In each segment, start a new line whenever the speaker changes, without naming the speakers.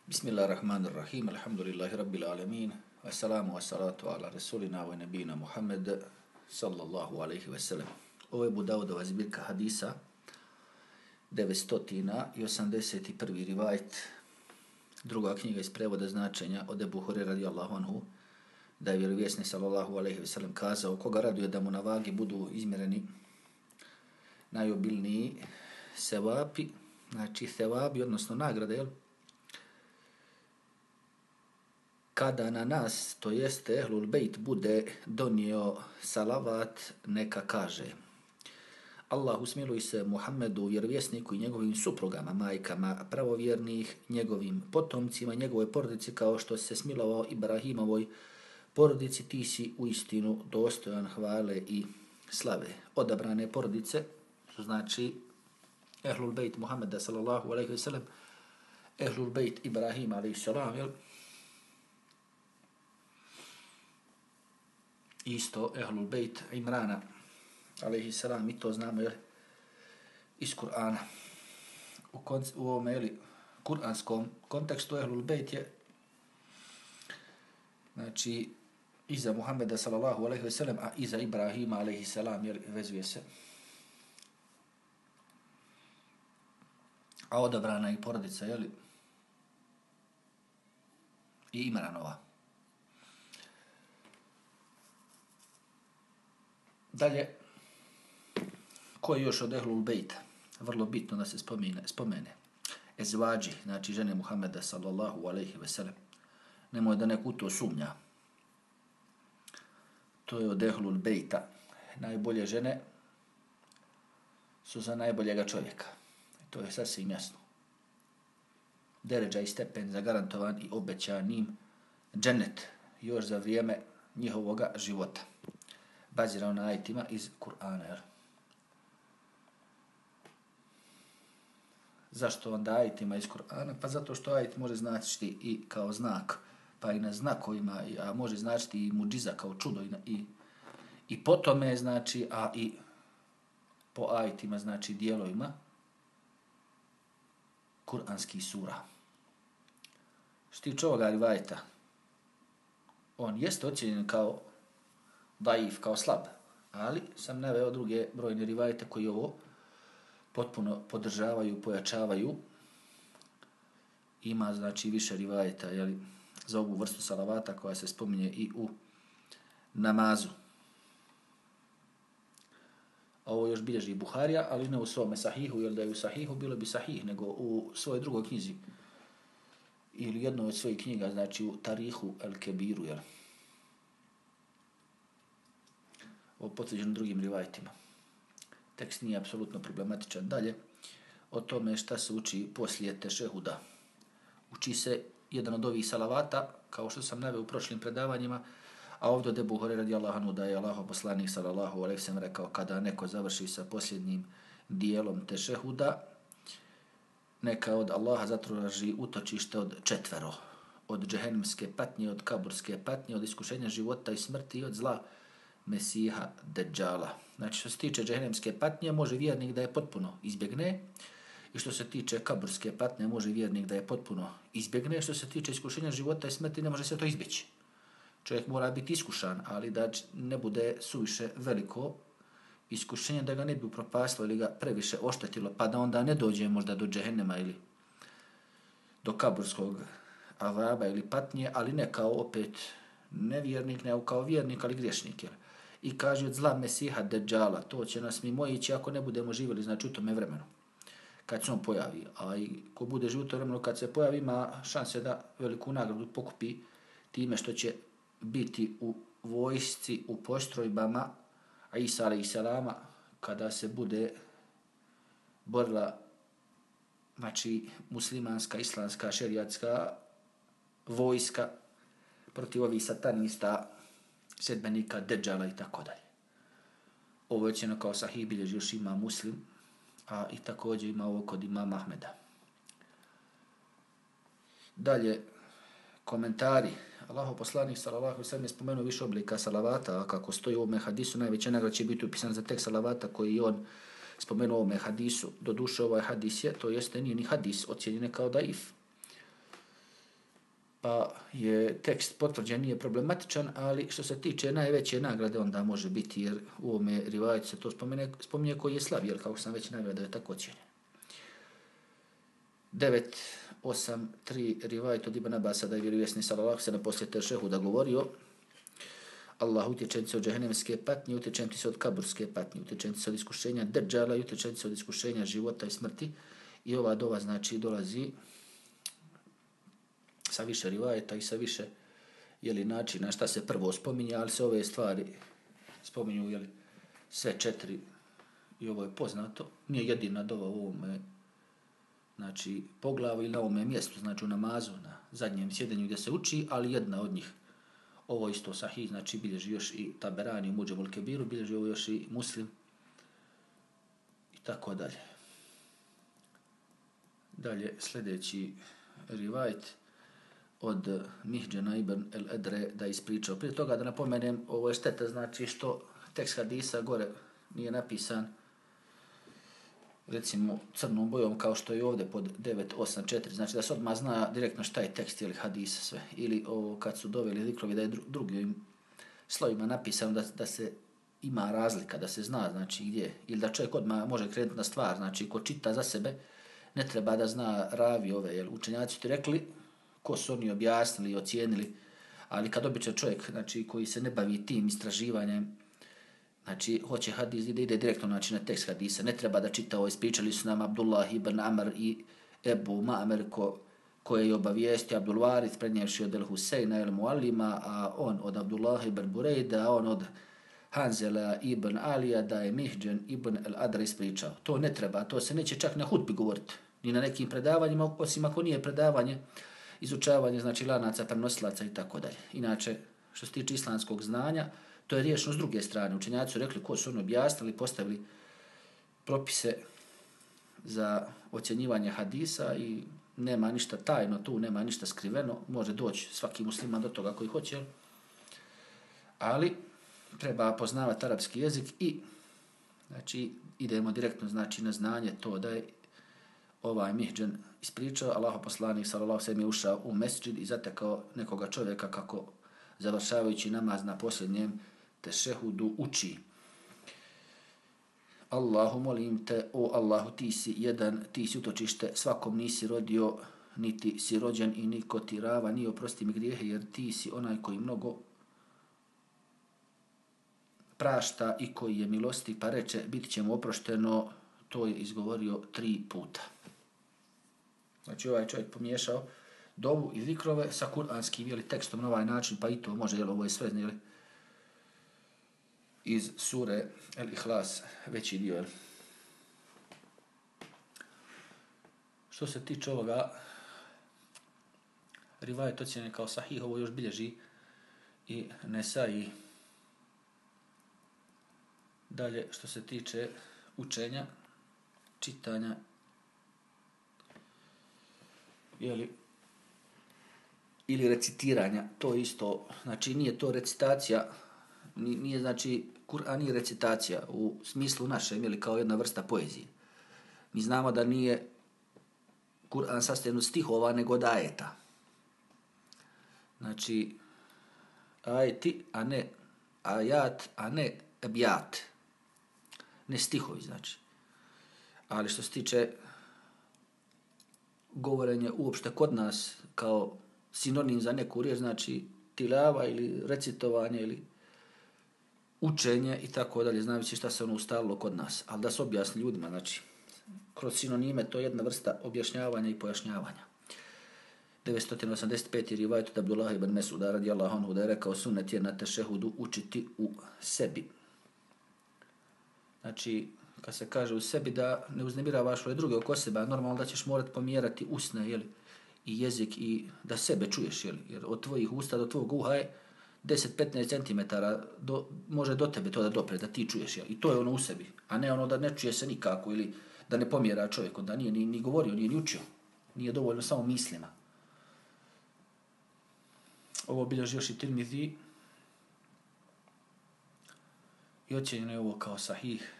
Bismillahirrahmanirrahim. Alhamdulillahi rabbil alamin. Assalamu wassalatu ala rasulina wa nabina Muhammed sallallahu alaihi wa sallam. Ovo je Budavudova zbirka hadisa 981. rivajt, druga knjiga iz prevoda značenja od Ebu Hurajre radijallahu anhu, da je vjerovjesnik sallallahu alaihi wa sallam kazao: koga raduje da mu na vagi budu izmjereni najobilniji sevapi, znači sevabi, odnosno nagrade, jel? Kada na nas, to jeste Ehlul Bejt, bude donio salavat, neka kaže: Allahu smiluj se Muhammedu, vjerovjesniku, i njegovim suprugama, majkama pravovjernih, njegovim potomcima, njegovoj porodici, kao što se smilovao Ibrahimovoj porodici. Ti si uistinu dostojan hvale i slave. Odabrane porodice su znači Ehlul Bejt Muhammeda sallallahu alaihi wa sallam, Ehlul Bejt Ibrahima alaihi salam, jel? Isto Ehlul Bejt Imrana alaihi salam, mi to znamo, jel, iz Kur'ana. U ovome, jel, kur'anskom kontekstu Ehlul Bejt je znači iza Muhammeda sallallahu alaihi wa sallam, a iza Ibrahima alaihi salam, jel, vezuje se. A odabrana i porodica, jel, i Imranova. Dalje, ko je još od Ehlul Bejta? Vrlo bitno da se spomene. Ezvađi, znači žene Muhammeda sallallahu alaihi ve sellem. Nemoj da neko u to sumnja. To je od Ehlul Bejta. Najbolje žene su za najboljega čovjeka. To je sasvim jasno. Deređa i stepen zagarantovan i obećan im džennet još za vrijeme njihovoga života. Bazirao na ajetima iz Kur'ana. Zašto onda ajetima iz Kur'ana? Pa zato što ajet može značiti i kao znak, pa i na znakovima, a može značiti i muđiza kao čudo i po tome znači, a i po ajetima znači dijelovima kur'anskih sura. Što tiče ovoga rivajeta, on jeste ocjenjen kao daif, kao slab, ali sam naveo druge brojne rivajete koji ovo potpuno podržavaju, pojačavaju. Ima znači više rivajeta, jeli, za ovu vrstu salavata koja se spominje i u namazu. Ovo još bilježi Buharija, ali ne u svome sahihu, jer da je u sahihu bilo bi sahih, nego u svojoj drugoj knjizi ili jednoj od svojih knjiga, znači u Tarihu el-Kebiru, jel? O potvrđenim drugim rivajtima. Tekst nije apsolutno problematičan. Dalje, o tome šta se uči poslije tešehuda. Uči se jedan od ovih salavata, kao što sam naveo u prošlim predavanjima, a ovdje od Ebu Hurajre radijallahu anhu da je Allahov poslanik sallallahu alejhi ve sellem rekao: kada neko završi sa posljednjim dijelom tešehuda, neka od Allaha zatraži utočište od 4, od džehennemske patnje, od kaburske patnje, od iskušenja života i smrti i od zla Mesiha Dejjala. Znači, što se tiče džehennemske patnje, može vjernik da je potpuno izbjegne, i što se tiče kaburske patnje, može vjernik da je potpuno izbjegne. Što se tiče iskušenja života i smrti, ne može se to izbjeći. Čovjek mora biti iskušan, ali da ne bude suviše veliko iskušenje, da ga ne bi upropastilo ili ga previše oštetilo, pa da onda ne dođe možda do džehennema ili do kaburskog azaba ili patnje, ali ne kao opet nevjernik, ne kao vjernik, ali griješnik. I kaže od zla Mesiha Dejjala, to će nas mimoići ako ne budemo živjeli, znači u tome vremenu, kad se on pojavi. A i ko bude živio u tome vremenu kad se pojavi, ima šanse da veliku nagradu pokupi time što će biti u vojsci, u postrojbama Isa alejhi selama, kada se bude borila znači muslimanska, islamska, šerijatska vojska protiv ovih satanista, sedbenika, Dejjala i tako dalje. Ovo je ocjeno kao sahih, bilježi još ima Muslim, a i također ima ovo kod imama Ahmeda. Dalje, komentari. Allahov poslanik sallallahu alejhi ve sellem je spomenuo više oblika salavata, a kako stoji u ovome hadisu, najveća nagrada će biti upisan za tek salavata koji je on spomenuo u ovome hadisu. Doduše ovaj hadis je, to jeste nije ni hadis, ocjenjen kao daif. pa je tekst potvrđen, nije problematičan, ali što se tiče najveće nagrade onda može biti, jer u ovome rivajetu se to spominje koji je slab, jer kako sam već naveo da je tako ocjenjen. 983 rivajet od Ibn Abasa da je vjerovjesnik sallallahu alejhi ve sellem poslije tešehuda govorio: Allah, utječem ti se od džehennemske patnje, utječem ti se od kaburske patnje, utječem ti se od iskušenja Dejjala i utječem ti se od iskušenja života i smrti. I ova dova znači dolazi sa više rivajeta i sa više načina šta se prvo spominje, ali se ove stvari spominju sve četiri i ovo je poznato. Nije jedina dova u ovome znači poglavu ili na ovome mjestu, znači u namazu, na zadnjem sjedenju gdje se uči, ali jedna od njih. Ovo isto sahih, znači bilježi još i Taberani u Muđemul Kebiru, bilježi ovo još i Muslim i tako dalje. Dalje, sljedeći rivajet od Mihđana ibn el-Edre da je ispričao. Prije toga da napomenem, ovo je šteta, znači što tekst hadisa gore nije napisan recimo crnom bojom kao što je ovdje pod 984, znači da se odmah zna direktno šta je tekst ili hadisa sve. Ili ovo kad su doveli zikrovi da je drugim slovima napisano da se ima razlika, da se zna znači gdje. Ili da čovjek odmah može krenuti na stvar, znači ko čita za sebe ne treba da zna ravi ove, jer učenjaci ti rekli ko su oni objasnili i ocijenili, ali kad običan čovjek znači, koji se ne bavi tim istraživanjem, znači hoće hadis da ide direktno znači, na tekst hadisa, ne treba da čita ovo, ispričali su nam Abdullah ibn Amr i Ebu Ma'mer koje je obavijestio Abdul Varith prenijevši od El-Husejna el-Muallima, a on od Abdullah ibn Burejda, a on od Hanzela ibn Alija da je Mihđan ibn el-Adra ispričao. To ne treba, to se neće čak na hutbi govoriti, ni na nekim predavanjima, osim ako nije predavanje, izučavanje znači lanaca, prenosilaca i tako dalje. Inače, što se tiče islamskog znanja, to je riješeno s druge strane. Učenjaci su rekli ko su oni objasnili, postavili propise za ocjenjivanje hadisa i nema ništa tajno tu, nema ništa skriveno, može doći svaki musliman do toga koji hoće, ali treba poznavati arapski jezik i znači idemo direktno znači na znanje to da je ovaj Mihđan ispričao, Allahov poslanik sallallahu alejhi ve sellem je ušao u mesdžid i zatekao nekoga čovjeka kako završavajući namaz na posljednjem tešehudu uči: Allahu molim te, o Allahu, ti si jedan, ti si utočište, svakom nisi rodio, niti si rođen i niko ti rava, nije oprosti mi grijehe, jer ti si onaj koji mnogo prašta i koji je milosti, pa reče, bit će mu oprošteno. To je izgovorio 3 puta. Znači ovaj čovjek pomiješao dovu i zikrove sa kuranskim tekstom na ovaj način, pa i to može, ovo je sve iz sure El-Ihlas, veći dio. Što se tiče ovoga, rivajet ocjenjen kao sahih, ovo još bilježi i Nesai. Dalje, što se tiče učenja, čitanja, ili recitiranja, to isto, znači nije to recitacija, nije znači Kur'an nije recitacija u smislu našem, ili kao jedna vrsta poezije. Mi znamo da nije Kur'an sastavljen od stihova, nego od ajeta. Znači, ajeti, a ne ajat, a ne ebjat. Ne stihovi, znači. Ali što se tiče govorenja uopšte kod nas kao sinonim za neku riječ, znači tilava ili recitovanje ili učenje i tako dalje, znajući šta se ono ustalilo kod nas. Ali da se objasni ljudima, znači, kroz sinonime to je jedna vrsta objašnjavanja i pojašnjavanja. 985. rivajet od Abdullah ibn Mesuda radijallahu anhu da je rekao sunnet je na tešehudu učiti u sebi. Znači, kad se kaže u sebi da ne uznemiravaš ove druge oko sebe, normalno da ćeš morati pomjerati usne, i jezik i da sebe čuješ, jer od tvojih usta do tvojeg uha je 10-15 cm može do tebe to da dopre, da ti čuješ, i to je ono u sebi, a ne ono da ne čuje se nikako ili da ne pomjera čovjek, onda nije ni govorio, nije ni učio, nije dovoljno samo mislima. Ovo bilježi još i Tirmizi i ocjenjeno je ovo kao sahih.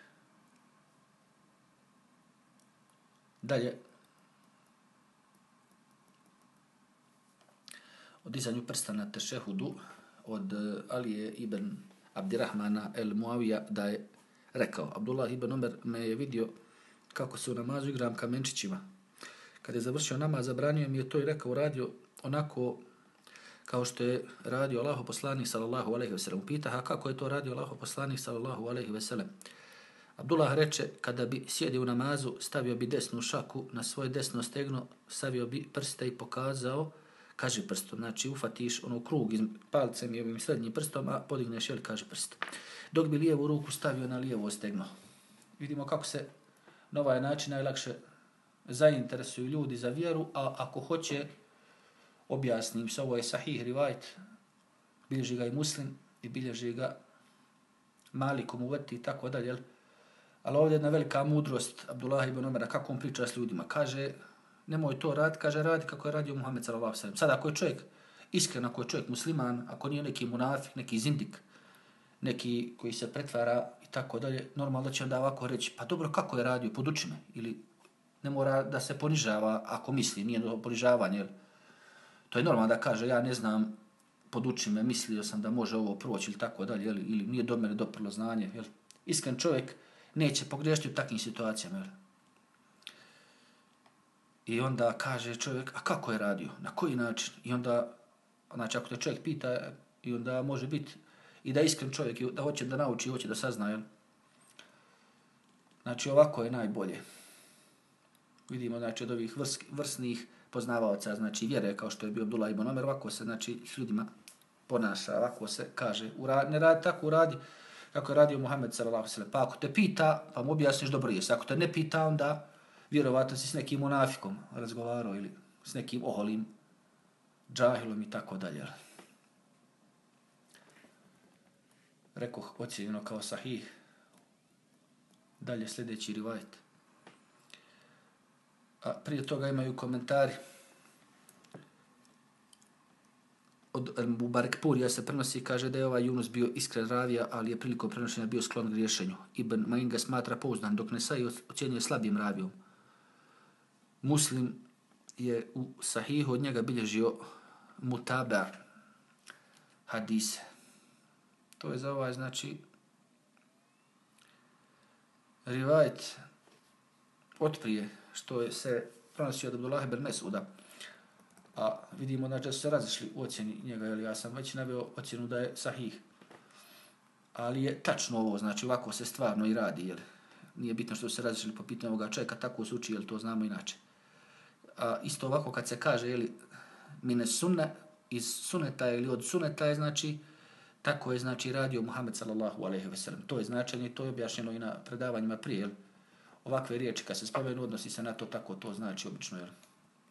Dalje, o dizanju prsta na tešehudu od Alije ibn Abdirahmana el Muavija da je rekao: Abdullah ibn Omer me je vidio kako se u namazu igram kamenčićima. Kad je završio namaz, zabranio mi je to i rekao, uradio onako kao što je radio Allahov poslanik sallallahu alejhi ve sellem. Pita: a kako je to radio Allahov poslanik sallallahu alejhi ve sellem? Abdullah reče: kada bi sjedio u namazu, stavio bi desnu šaku na svoje desno stegno, stavio bi prste i pokazao kaži prstom. Znači ufatiš ono krug palcem i ovim srednjim prstom, a podigneš kaži prst. Dok bi lijevu ruku stavio na lijevo stegno. Vidimo kako se na ovaj način najlakše zainteresuju ljudi za vjeru, a ako hoće, objasnim se, ovo je sahih rivajet, bilježi ga i Muslim i bilježi ga Malikom uveti i tako dalje. Ali ovdje je jedna velika mudrost Abdullah ibn Omera, kako on priča s ljudima. Kaže, nemoj to raditi, kaže, radi kako je radio Muhammed sallallahu alejhi ve sellem. Sad ako je čovjek iskren, ako je čovjek musliman, ako nije neki munafik, neki zindik, neki koji se pretvara i tako dalje, normalno da će onda ovako reći, pa dobro, kako je radio, poduči me. Ili ne mora da se ponižava ako misli, nije ponižavanje. To je normalno da kaže, ja ne znam, poduči me, mislio sam da može ovo proći ili tako dalje, ili nije do mene doprlo znanje. Jel? Iskren čovjek neće pogriješiti u takvim situacijama. Jel? I onda kaže čovjek, a kako je radio, na koji način? I onda, znači ako te čovjek pita, i onda može biti i da iskren čovjek, da hoće da nauči, hoće da sazna. Jel? Znači ovako je najbolje. Vidimo znači od ovih vrsnih poznavaoca, znači vjere, kao što je bio Abdullah ibn Omer, ovako se znači s ljudima ponaša, ovako se kaže, ne radi tako, uradi kako je radio Muhammed sallallahu alejhi ve sellem. Pa ako te pita, pa mu objasniš dobro jesi. Ako te ne pita, onda vjerovatno si s nekim munafikom razgovarao ili s nekim oholim džahilom i tako dalje. Rekoh ocijenjeno kao sahih. Dalje sljedeći rivajet. A prije toga imaju komentari od Mubarek Purija se prenosi, kaže da je ovaj Yunus bio iskren ravija, ali je prilikom prenošenja bio sklon griješenju. Ibn Ma'in ga smatra pouzdan, dok Nesai ocjenjuje slabim ravijom. Muslim je u sahihu od njega bilježio mutaba hadise. To je za ovaj, znači, rivajet otprije, što je se prenosio od Abdullah ibn Mesuda. A vidimo znači, da su se razišli u ocjeni njega, jer ja sam već naveo ocjenu da je sahih. Ali je tačno ovo, znači ovako se stvarno i radi, jer nije bitno što su se razišli po pitanju ovoga čovjeka, tako se uči, jer to znamo inače. A isto ovako kad se kaže, jeli, mine sunne, iz suneta ili od suneta je, znači, tako je, znači, radio Muhammed sallallahu alejhi ve sellem. To je značenje i to je objašnjeno i na predavanjima prije, jel? Ovakve riječi kad se spomenu, odnosi se na to, tako to znači obično, jel?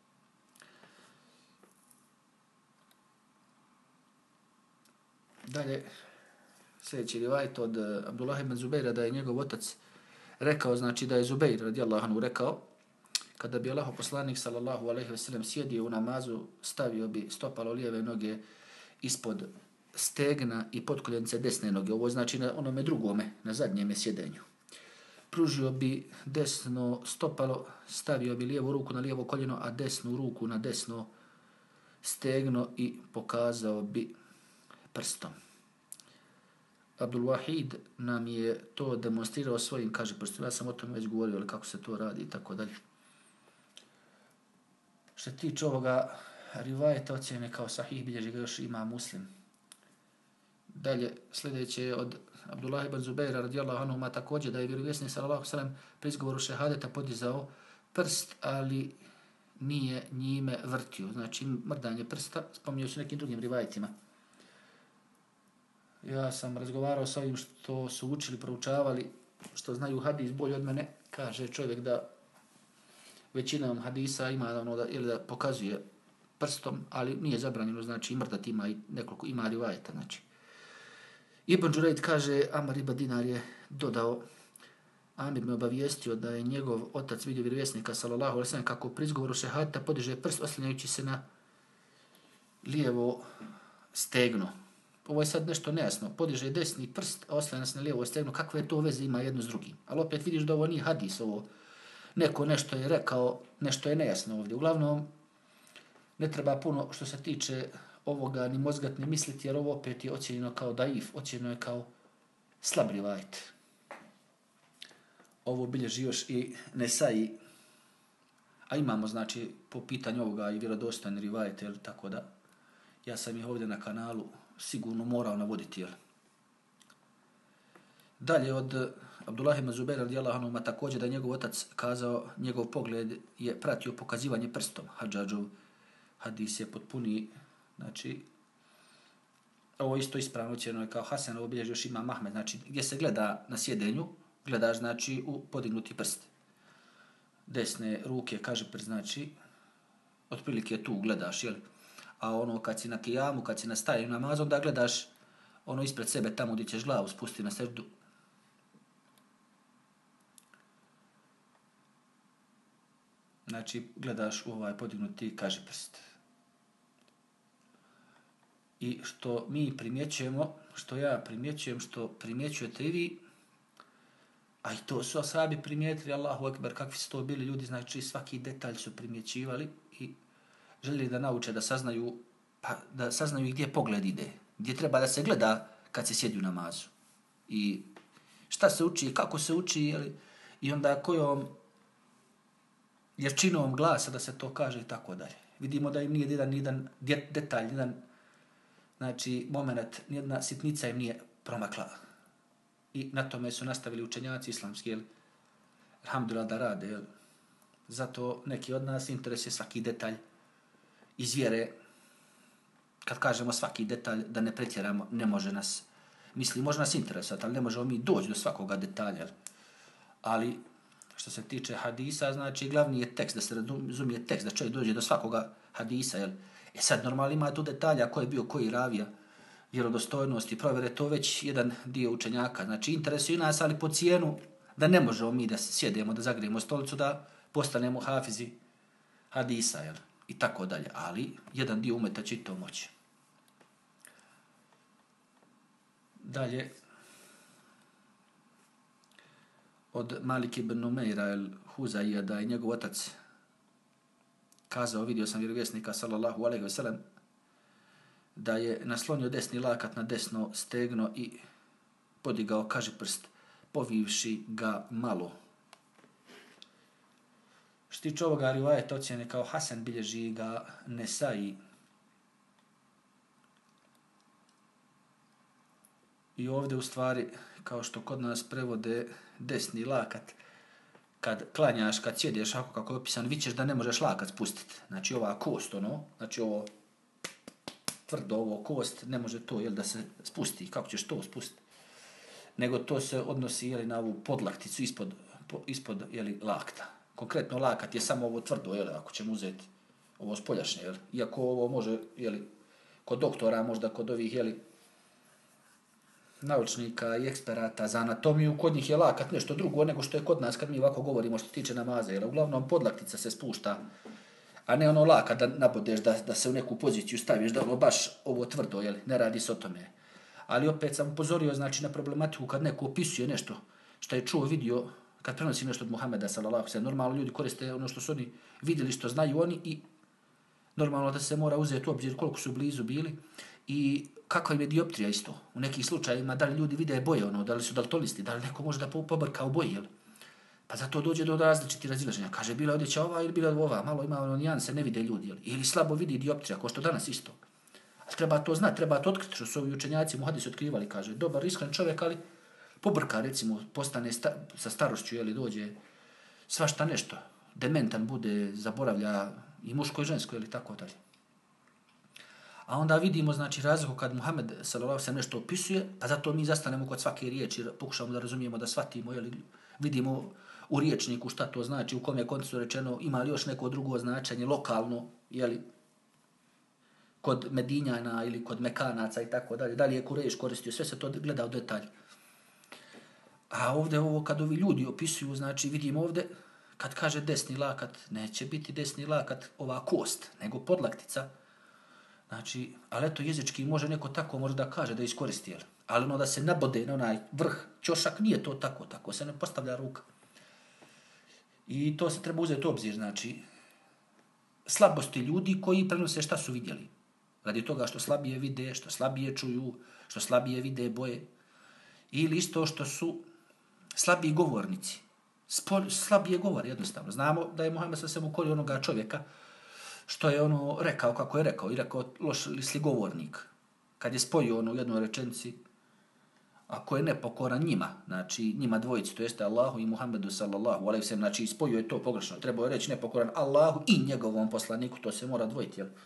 Dalje, sljedeći rivajet od Abdullah ibn Zubeira da je njegov otac rekao, znači da je Zubeir radijallahu anhu rekao, kada bi Allahov poslanik sallallahu alejhi ve sellem sjedio u namazu, stavio bi stopalo lijeve noge ispod stegna i potkoljenice desne noge. Ovo znači na onome drugome, na zadnjem sjedenju. Pružio bi desno stopalo, stavio bi lijevu ruku na lijevo koljeno, a desnu ruku na desno stegno i pokazao bi prstom. Abdul Wahid nam je to demonstrirao svojim, kaže prstom. Ja sam o tome već govorio, ali kako se to radi i tako dalje. Što se tiče ovoga rivajeta ocjene kao sahih, bilježi ga još ima Muslim. Dalje, sljedeće je od Abdullah ibn Zubeira radijallahu anhu također da je vjerovjesnik sallallahu alejhi ve sellem pri izgovoru šehadeta podizao prst, ali nije njime vrtio. Znači mrdanje prsta, spominjao se nekim drugim rivajetima. Ja sam razgovarao sa ovim što su učili, proučavali, što znaju hadis bolje od mene. Kaže čovjek da većina hadisa ima ono da, ili da pokazuje prstom, ali nije zabranjeno, znači mrdati ima i nekoliko, ima rivajeta, znači. Ibn Đurejd kaže, Amar ibn Dinar je dodao, Amir me obavijestio da je njegov otac vidio vjerovjesnika sallallahu alejhi ve sellem kako pri izgovoru šehadeta podiže prst oslanjajući se na lijevo stegno. Ovo je sad nešto nejasno. Podiže desni prst, a oslanja se na lijevo stegno. Kakve to veze ima jedno s drugim? Ali opet vidiš da ovo nije hadis, ovo neko nešto je rekao, nešto je nejasno ovdje. Uglavnom, ne treba puno što se tiče ovoga ni mozgat, ni misliti, jer ovo opet je ocjenjeno kao daif, ocjenjeno je kao slab rivajt. Ovo bilježi još i Nesai, a imamo, znači, po pitanju ovoga i vjerodostojni rivajt, jel, tako da, ja sam ih ovdje na kanalu sigurno morao navoditi, jel. Dalje od Abdullah ibn Zubaira radijallahu anhu također da je njegov otac kazao, njegov pogled je pratio pokazivanje prstom. Hadžadžov hadis je potpuni, znači, ovo isto ispravno ocjenjeno je kao Hasan, ovo bilježi još Imam Ahmed, znači, gdje se gleda na sjedenju, gledaš, znači, u podignuti prst. Desne ruke, kaže prst, znači, otprilike tu gledaš, jel? A ono, kad si na kijamu, kad si na stajanju namazu, onda gledaš ono ispred sebe, tamo gdje ćeš glavu spustiti na seždu. Znači, gledaš u ovaj podignuti kažiprst. I što mi primjećujemo, što ja primjećujem, što primjećujete i vi, a i to su ashabi primijetili, Allahu ekber, kakvi su to bili ljudi, znači svaki detalj su primjećivali i željeli da nauče, da saznaju, pa da saznaju gdje pogled ide, gdje treba da se gleda kad se sjedi u namazu. I šta se uči, kako se uči, jeli, i onda kojom jerčinom glasa da se to kaže i tako dalje. Vidimo da im nije jedan detalj, jedan, znači, moment, nijedna sitnica im nije promakla. I na tome su nastavili učenjaci islamski, jel, alhamdulillah, da rade, jel. Zato neki od nas interesuje svaki detalj iz vjere. Kad kažemo svaki detalj, da ne pretjeramo, ne može nas, misli, može nas interesati, ali ne možemo mi doći do svakoga detalja, jel. Ali, što se tiče hadisa, znači, glavni je tekst, da se razumije tekst, da čovjek dođe do svakoga hadisa, jel. Sad, normalno ima tu detalja ko je bio koji ravija, vjerodostojnosti, provjere, to već jedan dio učenjaka. Znači, interesuje nas, ali po cijenu da ne možemo mi da sjedemo, da zagrijemo stolicu, da postanemo hafizi hadisa, jel? I tako dalje. Ali, jedan dio umeta će to moći. Dalje, od Malik ibn Numeira el-Huzaija, da je njegov otac kazao, vidio sam vjerovjesnika, sallallahu alejhi ve sellem, da je naslonio desni lakat na desno stegno i podigao kažiprst, povivši ga malo. Što tiče ovoga rivajeta ocjene kao Hasan, bilježi ga Nesai. I ovdje u stvari, kao što kod nas prevode desni lakat, kad klanjaš, kad sjedeš, ako kako je opisan, vićeš da ne možeš lakat spustiti. Znači ova kost, ono, znači ovo tvrdo, ovo kost, ne može to, jel, da se spusti. Kako ćeš to spustiti? Nego to se odnosi, jel, na ovu podlakticu ispod jel, lakta. Konkretno lakat je samo ovo tvrdo, jel, ako ćemo uzeti ovo spoljašnje, jel. Iako ovo može, jel, kod doktora, možda kod ovih, jel, naučnika i eksperata za anatomiju, kod njih je lakat nešto drugo nego što je kod nas kad mi ovako govorimo što tiče namaza, jer uglavnom podlaktica se spušta, a ne ono lakat da nabodeš, da se u neku poziciju staviš, da ono baš ovo tvrdo, jel, ne radi se o tome. Ali opet sam upozorio, znači, na problematiku kad neko opisuje nešto što je čuo, vidio, kad prenosi nešto od Muhameda, sallallahu alejhi, normalno ljudi koriste ono što su oni vidjeli, što znaju oni i normalno da se mora uzeti u obzir koliko su blizu bili i kakva im je dioptrija isto. U nekih slučajima da li ljudi vide boje, ono, da li su daltonisti, da li neko može da pobrka u boji, jel? Pa zato dođe do različitih razilaženja. Kaže, bila odjeća ova ili bila ova, malo ima ono nijanse, ne vide ljudi, jel? Ili slabo vidi dioptrija, kao što danas isto. Ali treba to znati, treba to otkriti, što su ovi učenjaci muhadisi otkrivali, kaže, dobar, iskren čovjek, ali pobrka, recimo, postane sa starošću, jel, dođe svašta nešto, dementan bude, zaboravlja i muško i žensko, jel, tako dalje. A onda vidimo, znači, razliku kad Muhammed sallallahu alejhi nešto opisuje, pa zato mi zastanemo kod svake riječi, pokušamo da razumijemo, da shvatimo, jel, vidimo u riječniku šta to znači, u kom je kontekstu rečeno, ima li još neko drugo značenje, lokalno, jel, kod Medinjana ili kod Mekanaca i tako dalje, da li je Kurejš koristio, sve se to gleda u detalj. A ovdje ovo kad ovi ljudi opisuju, znači, vidimo ovdje, kad kaže desni lakat, neće biti desni lakat ova kost, nego podlaktica. Znači, ali eto jezički može neko tako možda kaže da iskoristi, jel? Ali ono da se nabode na onaj vrh ćošak, nije to tako se ne postavlja ruka. I to se treba uzeti u obzir, znači, slabosti ljudi koji prenose šta su vidjeli. Radi toga što slabije vide, što slabije čuju, što slabije vide boje. Ili isto što su slabiji govornici. Slabije govore jednostavno. Znamo da je Muhammed sa sebe ukorio onoga čovjeka što je ono rekao kako je rekao i rekao loš sligovornik. Kad je spojio ono u jednoj rečenici, ako je nepokoran njima, znači njima dvojici, to jeste Allahu i Muhammedu sallallahu alejhi ve sellem, znači spojio je to pogrešno. Trebao je reći nepokoran Allahu i njegovom poslaniku, to se mora dvojiti, jel?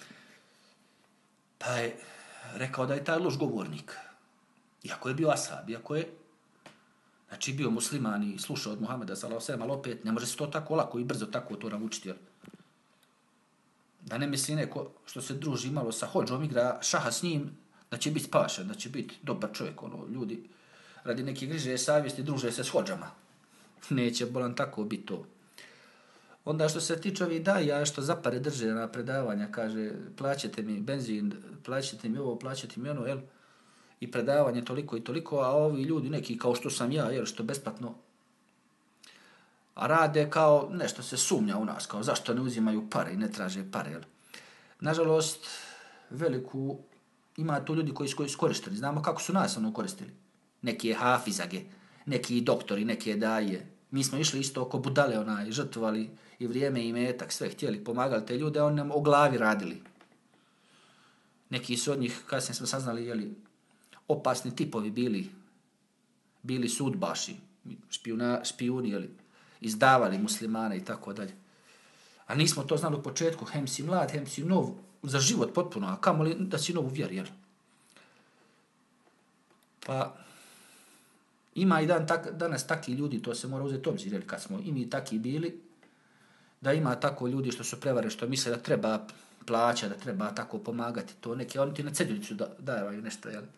Pa je rekao da je taj loš govornik. Iako je bio ashab, iako je znači bio musliman i slušao od Muhameda sallallahu alejhi ve sellem, ali opet ne može se to tako lako i brzo tako to naučiti, jel? Da ne misli neko što se druži malo sa hodžom, igra šaha s njim, da će biti spašen, da će biti dobar čovjek. Ono, ljudi radi neke griže savjesti druže se s hodžama. Neće bolan tako biti to. Onda što se tiče ovih daja što zapare drže na predavanja, kaže plaćate mi benzin, plaćate mi ovo, plaćate mi ono, jel? I predavanje toliko i toliko, a ovi ljudi neki kao što sam ja, jel, što besplatno a rade kao nešto se sumnja u nas, kao zašto ne uzimaju pare i ne traže pare, jel? Nažalost, veliku ima tu ljudi koji su iskoristili. Znamo kako su nas ono koristili. Neki je hafizage, neki doktori, neke daje. Mi smo išli isto oko budale onaj, žrtvovali i vrijeme i metak, sve htjeli, pomagali te ljude, oni nam o glavi radili. Neki su od njih, kasnije smo saznali, jeli, opasni tipovi bili sudbaši, špijuni, jeli, izdavali muslimane i tako dalje. A nismo to znali u početku, hem si mlad, hem si nov, za život potpuno, a kamo li da si nov u vjeri, jel? Pa, ima i danas takvi ljudi, to se mora uzeti obzir, jel, kad smo i mi takvi bili, da ima tako ljudi što su prevare, što misle da treba plaća, da treba tako pomagati, to neke, oni ti na ceduljicu dajevaju nešto, jel?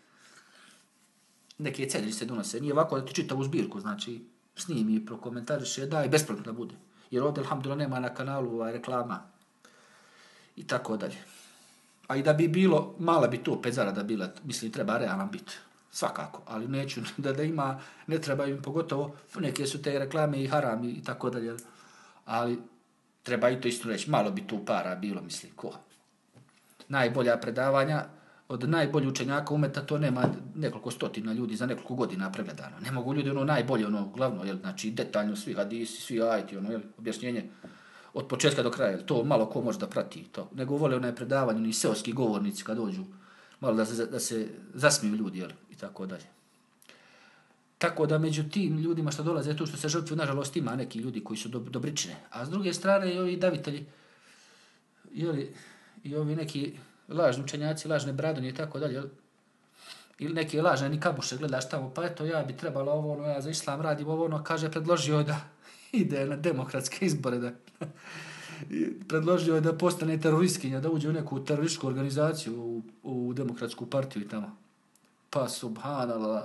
Neke ceduljice donose, nije ovako da ti čitavu zbirku, znači, snimi, prokomentariše, daj, besplatno da bude. Jer ovdje, alhamdulillah, nema na kanalu reklama i tako dalje. A i da bi bilo, mala bi to opet zarada bila, mislim, treba realan biti. Svakako, ali neću da ima, ne treba im pogotovo, neke su te reklame i haram i tako dalje. Ali treba i to isto reći, malo bi tu para bilo, mislim, ko? Najbolja predavanja, od najboljih učenjaka umeta, to nema nekoliko stotina ljudi za nekoliko godina pregledano. Ne mogu ljudi ono najbolje, ono glavno, jel, znači detaljno svi hadisi, svi ajti, ono, jel, objašnjenje od početka do kraja, jel, to malo ko može da prati to. Nego vole onaj predavanje, oni seoski govornici kad dođu, malo da se zasmiju ljudi, jel, i tako dalje. Tako da među tim ljudima što dolaze tu što se žrtvuju, nažalost ima neki ljudi koji su dobričine. A s druge strane i ovi davitelji, jeli, i ovi neki lažni učenjaci, lažne bradonje i tako dalje, ili neke lažne nikabuše, gledaš tamo, pa eto ja bi trebala ovo, ono, ja za islam radim ovo, ono, kaže, predložio je da ide na demokratske izbore, da predložio je da postane teroristkinja, da uđe u neku terorističku organizaciju, u demokratsku partiju i tamo. Pa subhanallah,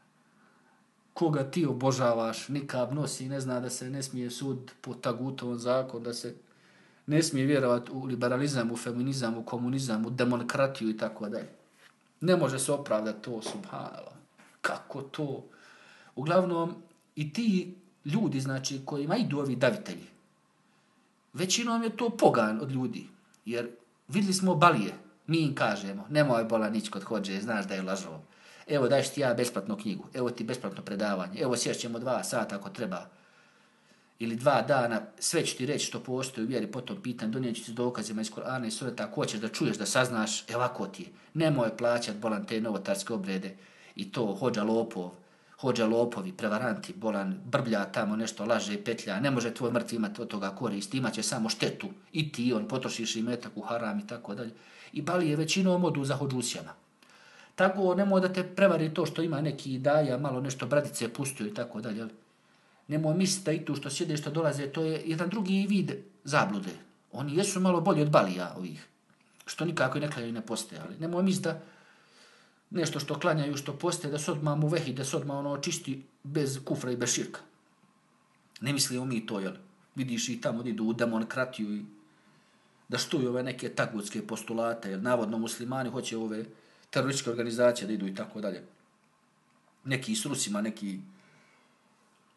koga ti obožavaš, nikab nosi, ne zna da se ne smije sud po tagutovom zakonu, da se ne smije vjerovati u liberalizam, u feminizam, u komunizam, u demokratiju i tako dalje. Ne može se opravdati to, subhanallah. Kako to? Uglavnom, i ti ljudi, znači, kojima idu ovi davitelji, većinom je to pogan od ljudi. Jer vidjeli smo balije, mi im kažemo, nemoj bola nić kod hođe, znaš da je lažovo. Evo daš ti ja besplatnu knjigu, evo ti besplatno predavanje, evo sješćemo 2 sata ako treba. Ili 2 dana, sve ću ti reći što postoji u vjeri po tom pitanju, donijet ću ti s dokazima iz Korana i Sureta, ako hoćeš da čuješ, da saznaš, ovako ti je. Nemoj plaćati bolan te novotarske obrede i to hođa lopovi, prevaranti, bolan brblja tamo nešto, laže i petlja, ne može tvoj mrtvi imati od toga koristi, imat će samo štetu i ti on potrošiš i metak u haram i tako dalje. I balije većinom odu za hođusjama. Tako nemoj da te prevari to što ima neki daja, malo nešto bradice pustio i tako dalje. Nemoj misliti da i tu što sjede, što dolaze, to je jedan drugi vid zablude. Oni jesu malo bolji od balija ovih, što nikako i ne klanjaju i ne poste, ali nemoj misliti da nešto što klanjaju, što poste, da se odmah mu vehi, da se odmah ono čisti bez kufra i bez širka. Ne mislimo mi to, jel? Vidiš i tamo idu u demokratiju i da štuju ove neke tagutske postulate, jer navodno muslimani hoće ove terorističke organizacije da idu i tako dalje. Neki s Rusima, neki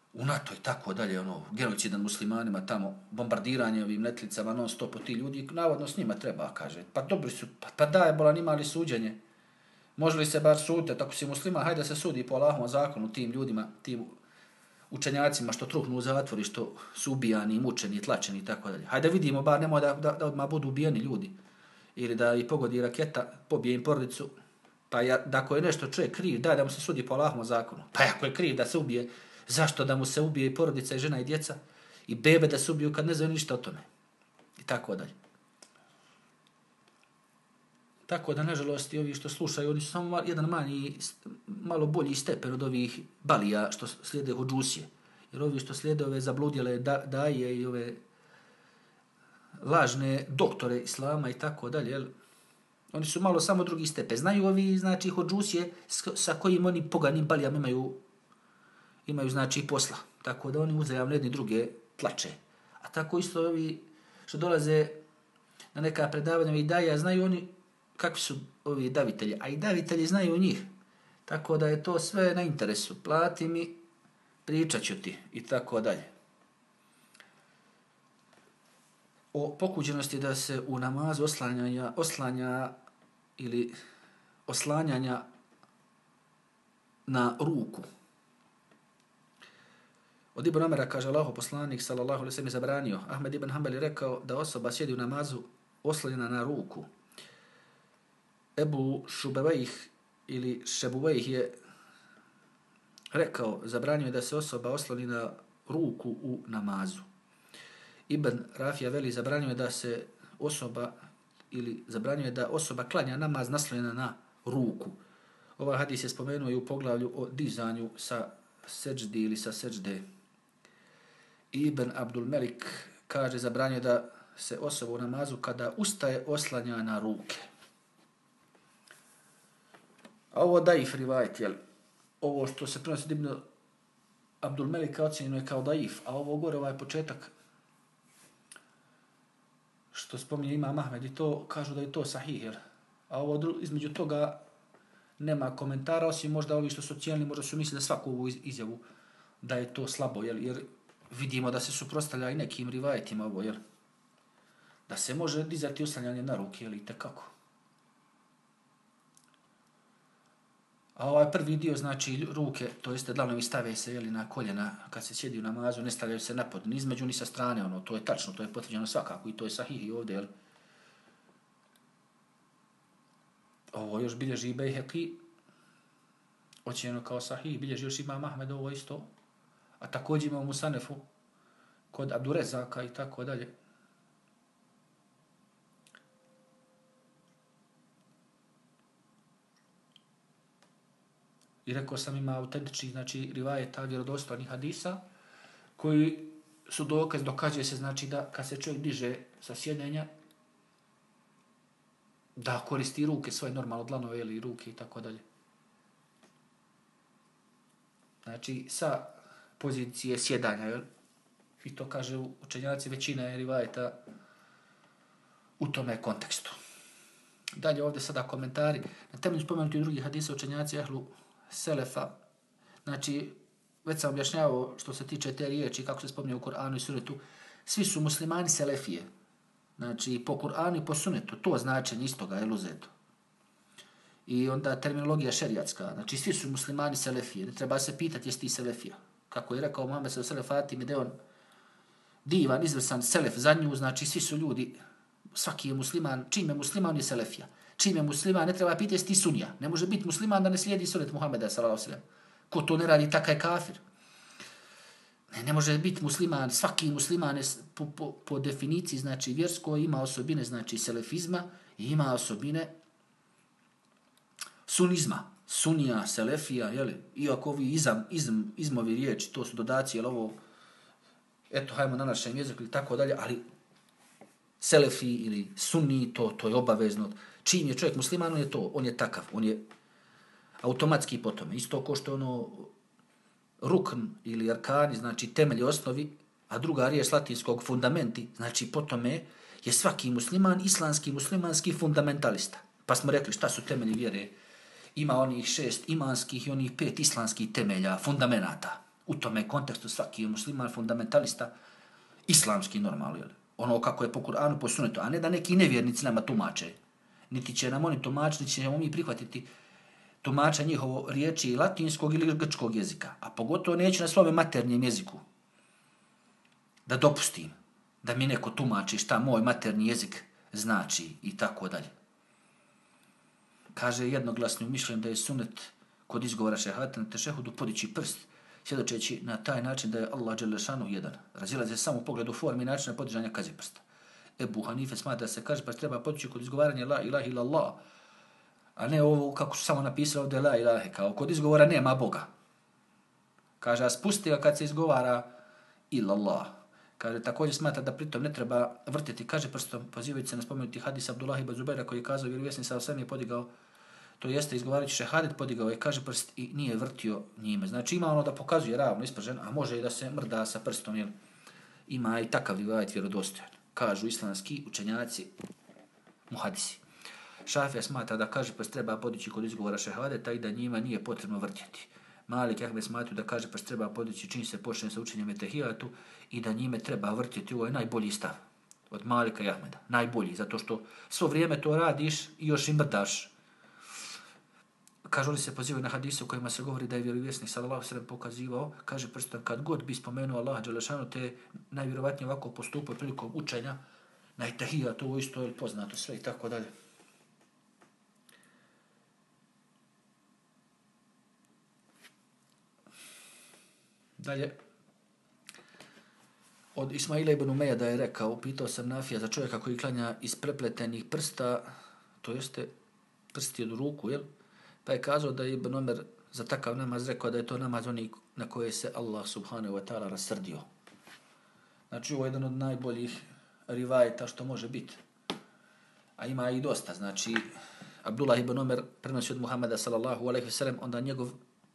u NATO i tako dalje, genocid nad muslimanima tamo, bombardiranje ovim letlicama non stop od ti ljudi, navodno s njima treba, kaže. Pa dobri su, pa daj, bolan, imali suđenje. Može li se bar suditi, ako si musliman, hajde da se sudi po Allahovom zakonu tim ljudima, tim učenjacima što truhnu u zatvori, što su ubijani, mučeni, tlačeni i tako dalje. Hajde vidimo, bar nemoj da odmah budu ubijeni ljudi. Ili da ih pogodi raketa, pobije im porodicu. Pa da ako je nešto čovjek kriv, daj da mu se sudi po Allahovom zakonu. Pa ako je kriv da se ubije, zašto da mu se ubije i porodica i žena i djeca? I bebe da se ubiju kad ne znaju ništa o tome. I tako dalje. Tako da, nažalost, i ovi što slušaju, oni su samo jedan malo bolji stepen od ovih balija što slijede hođusije. Jer ovi što slijede ove zabludjele daje i ove lažne doktore islama i tako dalje, oni su malo samo drugi stepen. Znaju ovi, znači, hođusije sa kojim oni poganim balijama imaju, znači, posla. Tako da oni uzajamno jedni druge tlače. A tako isto ovi što dolaze na neka predavanja i daja, znaju oni kakvi su ovi davitelji, a i davitelji znaju njih. Tako da je to sve na interesu. Plati mi, pričat ću ti i tako dalje. O pokuđenosti da se u namazu oslanjanja na ruku. Od Ibn Omara kaže Allahov poslanik sallallahu alejhi ve sellem zabranio. Ahmed ibn Hanbal je rekao da osoba sjedi u namazu oslonjena na ruku. Ebu Šubevejh ili Šebuvejh je rekao, zabranio je da se osoba osloni na ruku u namazu. Ibn Rafija veli, zabranio je da osoba klanja namaz naslonjena na ruku. Ovaj hadis je spomenuo i u poglavlju o dizanju sa seđdi ili sa seđde. Ibn Abdul Melik kaže, zabranio je da se osoba u namazu kada ustaje oslanja na ruke. A ovo daif rivajet, jel? Ovo što se prenosi od Ibn Abdul Melika ocjenjeno je kao daif, a ovo gore, ovaj početak što spominje Imam Ahmed i to kažu da je to sahih, jel? A ovo između toga nema komentara, osim možda ovi što su ocijenili, možda su mislili da svaku ovu izjavu da je to slabo, jel? Jer vidimo da se suprotstavlja i nekim rivajetima ovo, jel? Da se može dizati oslanjanje na ruke, jel? I tekako. A ovaj prvi dio, znači ruke, to jeste dlanovi stave se jeli, na koljena kad se sjedi u namazu, ne stavljaju se napod, ni između ni sa strane, to je tačno, to je potvrđeno svakako i to je sahih i ovdje, jel? Ovo još bilježi Bejheki, ocjenjeno kao sahih, bilježi još Imam Ahmed, ovo isto, a također imamo Musanefu kod Abdurezaka i tako dalje. I rekao sam, ima autentični, znači, rivajeta, vjerodostojnih hadisa, koji su dokazuje se, znači, da kad se čovjek diže sa sjedenja, da koristi ruke, svoje normalno dlanove ili ruke i tako dalje. Znači, sa pozicije sjedanja, jel? I to kaže učenjaci, većina je rivajeta u tome kontekstu. Dalje ovdje sada komentari. Na temelju spomenuti drugih hadisa učenjaci Ehlu Selefa, znači, već sam objašnjavao što se tiče te riječi, kako se spominje u Kur'anu i Sunetu, svi su muslimani selefije. Znači, po Kur'anu i po Sunetu, to značenje istoga je uzeto. I onda terminologija šerijatska, znači, svi su muslimani selefije. Ne treba se pitati jesi ti selefija. Kako je rekao Muhammed sallallahu alejhi ve sellem, da je on divan, izvrsan selef za nju, znači, svi su ljudi, svaki je musliman, čim je musliman je selefija. Čim je musliman, ne treba pitati jesi ti sunija. Ne može biti musliman da ne slijedi sunet Muhammeda sallallahu alejhi ve sellem. Ko to ne radi, takav je kafir. Ne može biti musliman, svaki musliman je po definiciji, znači vjersko, ima osobine, znači selefizma i ima osobine sunizma. Sunija, selefija, jeli? Iako ovi izmovi riječi, to su dodaci, jel ovo, eto, hajmo na našem jeziku ili tako dalje, ali selefi ili sunni, to je obavezno. Čim je čovjek musliman, on je takav, on je automatski po tome. Isto ko što ono rukn ili arkani, znači temelji osnovi, a druga riječ latinskog fundamenti, znači po tome je svaki musliman, islamski, muslimanski fundamentalista. Pa smo rekli šta su temelji vjere. Ima onih 6 imanskih i onih 5 islamskih temelja, fundamenata. U tome kontekstu svaki musliman fundamentalista islamski normal, jel? Ono kako je po Kur'anu, po sunetu, a ne da neki nevjernici nama tumače. Niti će nam oni tumačiti, niti ćemo mi prihvatiti tumača njihovo riječi latinskog ili grčkog jezika. A pogotovo neću na svome maternjem jeziku da dopustim da mi neko tumači šta moj maternji jezik znači i tako dalje. Kaže jednoglasno mišljenje da je sunet kod izgovora šehadeta na tešehudu podići prst, svjedočeći na taj način da je Allah dželle šanuhu jedan. Razilaze samo u pogledu formi i načina podizanja kazi prsta. Ebu Hanife smatra da se kaže prst treba podići kod izgovaranja la ilaha illallah, a ne ovo kako su samo napisali ovdje la ilahe, kao kod izgovora nema Boga. Kaže, a spusti ga kad se izgovara illallah. Kaže, također smatra da pritom ne treba vrtiti, kaže prstom, pozivajući se na spomenuti hadis Abdullah ibn Zubaira koji je kazao, vjerovjesnik sa osam je podigao, to jeste izgovarajući šehadet, podigao je, kaže prst i nije vrtio njime. Znači ima ono da pokazuje ravno ispržen, a može i da se mrda sa prstom, jer ima i takav rivajet vjerodostojan. Kažu islamski učenjaci, muhadisi. Šafija smatra da kaže prst treba podići kod izgovora šehadeta i da njima nije potrebno vrtjeti. Malik Ahmed smatruju da kaže prst treba podići čim se počne sa učenjem etehijatu i da njime treba vrtjeti. Ovo je najbolji stav od Malika i Ahmeda. Najbolji, zato što svo vrijeme to radiš i još i mrdaš. Kažu li se pozivaju na hadise u kojima se govori da je vjerovjesnik sallallahu alejhi ve sellem pokazivao, kaže prstom kad god bi spomenuo Allaha dželle šanuhu, te najvjerovatnije ovako postupao prilikom učenja na etehijatu, ovo isto je poznato sve i tako dalje. Dalje, od Ismaila ibn Umejada je rekao, pitao sam Nafija za čovjeka koji klanja iz prepletenih prsta, to jeste prsti od ruku, jel? Pa je kazao da je Ibn Omer za takav namaz rekao da je to namaz oni na koje se Allah subhanahu wa ta'ala rasrdio. Znači, ovo je jedan od najboljih rivajeta što može biti. A ima i dosta. Znači, Abdullah ibn Omer prenosi od Muhammeda sallallahu alejhi ve sellem, onda njegov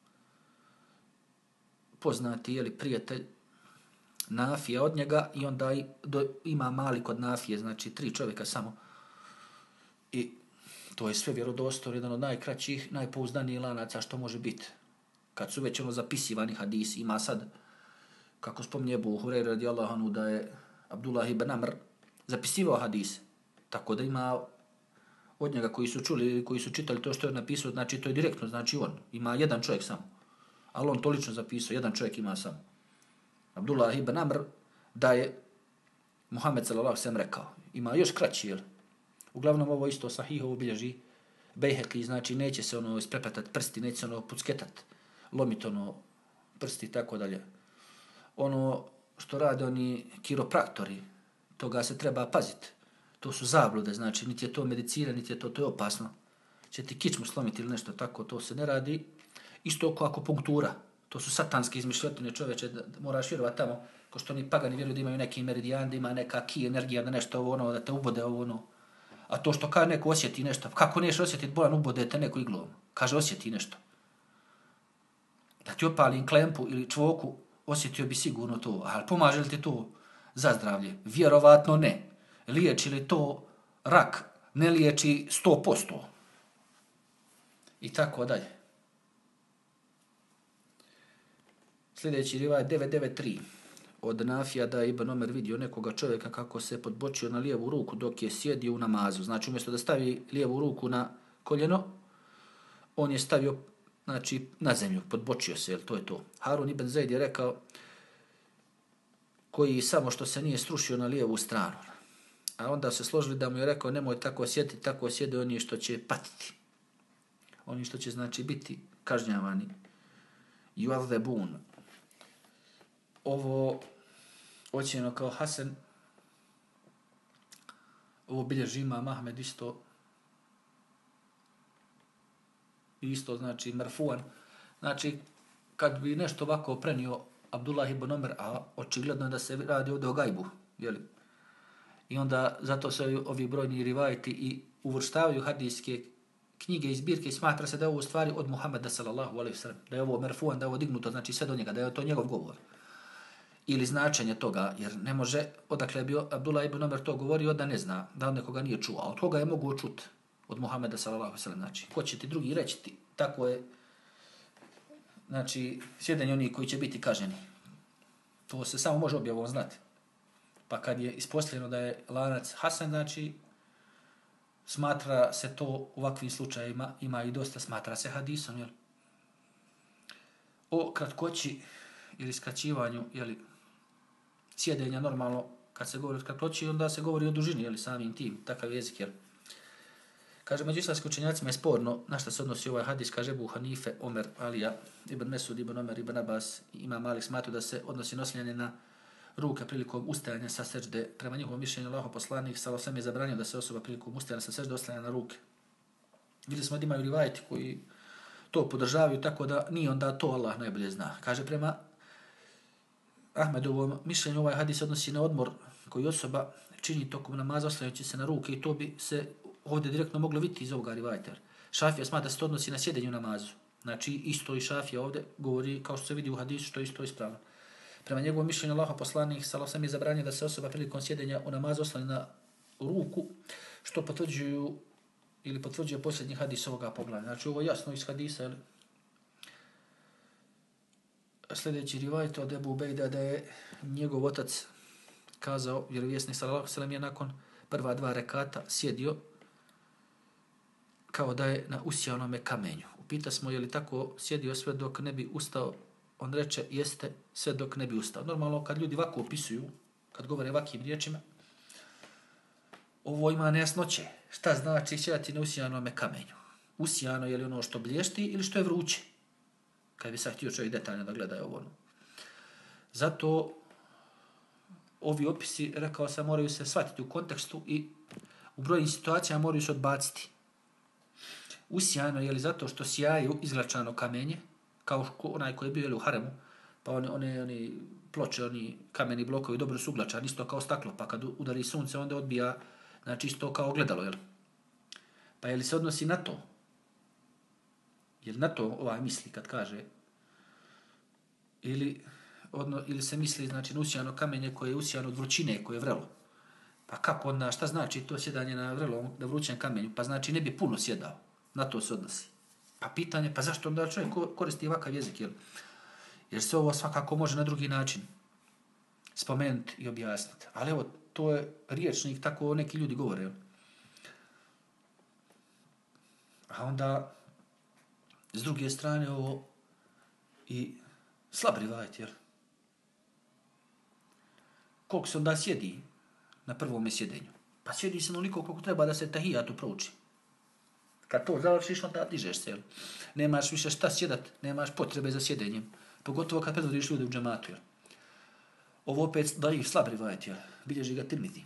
poznati jeli, prijatelj Nafija od njega i onda ima Malik od Nafije, znači 3 čovjeka samo. I to je sve vjerodostojno, jedan od najkraćih, najpouzdanijih lanaca što može biti. Kad su već zapisivani hadisi, ima sad, kako spominje Ebu Hurajra radijallahu anhu, da je Abdullah ibn Amr zapisivao hadise. Tako da ima od njega koji su čuli, koji su čitali to što je napisao, znači to je direktno, znači on. Ima jedan čovjek samo. Ali on to lično zapisao, jedan čovjek ima sam. Abdullah ibn Amr da je Muhammed sallallahu alejhi ve sellem rekao. Ima još kraći, jel? Uglavnom ovo isto sahiho obilježi Bejheki, znači neće se ono isprepletati prsti, neće se ono pucketati, lomiti ono prsti i tako dalje. Ono što rade oni kiropraktori, toga se treba paziti. To su zablude, znači niti je to medicina, niti je to je opasno. Će ti kičmu slomiti ili nešto tako, to se ne radi. Isto oko akupunktura, to su satanske izmišljotine čoveče, da moraš vjerovati tamo, ko što oni pagani vjeruju da imaju neki meridijan, da ima neka ki energija, da nešto ovo ono, da te ubode ovo ono. A to što kaže neko osjeti nešto, kako neš osjetiti bolan ubode te neko iglom? Kaže osjeti nešto. Da ti opalim klempu ili čvoku, osjetio bi sigurno to. Ali pomaže li ti to za zdravlje? Vjerovatno ne. Liječi li to rak? Ne liječi 100%. I tako dalje. Sljedeći rivaj 993. Od Nafija da je Ibn Omer vidio nekoga čovjeka kako se podbočio na lijevu ruku dok je sjedio u namazu. Znači umjesto da stavi lijevu ruku na koljeno, on je stavio znači, na zemlju, podbočio se, jel to je to. Harun ibn Zaid je rekao, koji samo što se nije strušio na lijevu stranu. A onda se složili da mu je rekao, nemoj tako sjediti, tako sjede oni što će patiti. Oni što će znači biti kažnjavani. Yu'adhabun. Ovo ocjeno kao Hasan, ovo bilježi Imam Ahmed isto znači marfuan. Znači, kad bi nešto ovako prenio Abdullah ibn Omer, a očigledno da se radi ovdje o gajbu, jeli? I onda zato se ovi brojni rivajeti i uvrštavaju hadijske knjige i zbirke i smatra se da je ovo u stvari od Muhammeda sallallahu alejhi ve sellem, da je ovo marfuan, da je ovo dignuto, znači sve do njega, da je to njegov govor. Ili značenje toga, jer ne može, odakle je bio Abdullah ibn Omer to govorio, da ne zna, da on nekoga nije čuo, a od koga je mogu čuti? Od Muhammeda sallallahu alejhi ve sellem, znači, ko će ti drugi reći ti, tako je znači, sjedenje onih koji će biti kažnjeni. To se samo može objavom znati. Pa kad je ispostavljeno da je lanac hasan, znači, smatra se to u ovakvim slučajima, ima i dosta, smatra se hadisom, jel? O kratkoći ili skraćivanju, jel, sjedenja normalno, kad se govori o kratkoći, onda se govori o dužini, jel, samim tim, takav jezik, jel? Kaže, među islamskim učenjacima je sporno na šta se odnosi ovaj hadis, kaže Ebu Hanife, Omer, Alija, Ibn Mesud, Ibn Omer, Ibn Abbas, Imam Malik smatru da se odnosi nosljanje na ruke prilikom ustajanja sa sežde. Prema njihovom mišljenju Allahov poslanik sallallahu alejhi ve sellem je zabranio da se osoba prilikom ustajanja sa sežde oslanja na ruke. Vidjeli smo da imaju rivajeti koji to podržavaju, tako da nije onda to Allah najbolje zna. Kaže, prema Ahmedovom mišljenju ovaj hadis odnosi na odmor koji osoba čini tokom namaza oslanjajući se na ruke i to bi se ovdje direktno moglo vidjeti iz ovoga rivajeta. Šafija smatra da se to odnosi na sjedenje u namazu. Znači isto i Šafija ovdje govori kao što se vidi u hadisu što isto ispravno. Prema njegovom mišljenju Allahov poslanik sallallahu alejhi ve sellem je zabranio da se osoba prilikom sjedenja u namazu oslanja na ruku, što potvrđuju ili potvrđuje posljednji hadis ovoga poglavlja. Znači ovo je jasno iz hadisa. Sljedeći rivajet od Ebu Ubejda da je njegov otac kazao, vjerovjesnik sallallahu alejhi ve sellem je nakon prva 2 rekata sjedio kao da je na usijanome kamenju. Upita smo je li tako sjedio sve dok ne bi ustao. On reče, jeste, sve dok ne bi ustao. Normalno, kad ljudi ovako opisuju, kad govore ovakvim riječima, ovo ima nejasnoće. Šta znači sjedati na usijanome kamenju? Usijano je li ono što blješti ili što je vruće? Kad bi sad htio čovjek detaljno da gleda ovo. Zato ovi opisi, rekao sam, moraju se shvatiti u kontekstu i u brojnim situacijama moraju se odbaciti. Usijano je li zato što sjaju izglačano kamenje, kao onaj koji je bio u haremu, pa oni ploče, oni kameni blokovi dobro su uglačani, isto kao staklo, pa kad udari sunce, onda odbija, znači isto kao ogledalo, jel? Pa je li se odnosi na to? Jel na to ovaj misli kad kaže? Ili se misli, znači, na usijano kamenje koje je usijano od vrućine, koje je vrelo? Pa kako onda, šta znači to sjedanje na vrelom, na vrućem kamenju? Pa znači ne bi puno sjedao, na to se odnosi. Pa pitanje, pa zašto onda čovjek koristi ovakav jezik, jel? Jer se ovo svakako može na drugi način spomenuti i objasniti. Ali evo, to je riječnik, tako neki ljudi govore, jel? A onda, s druge strane, ovo i slab rivajet, jel? Koliko se onda sjedi na prvome sjedenju? Pa sjedi se onoliko koliko treba da se tahijatu prouči. Kad to završiš, onda dižeš se, jel? Nemaš više šta sjedat, nemaš potrebe za sjedenjem. Pogotovo kad predvodiš ljude u džematu, jel? Ovo opet da ih slab rivajet, jel? Bilježi ga Tirmizi.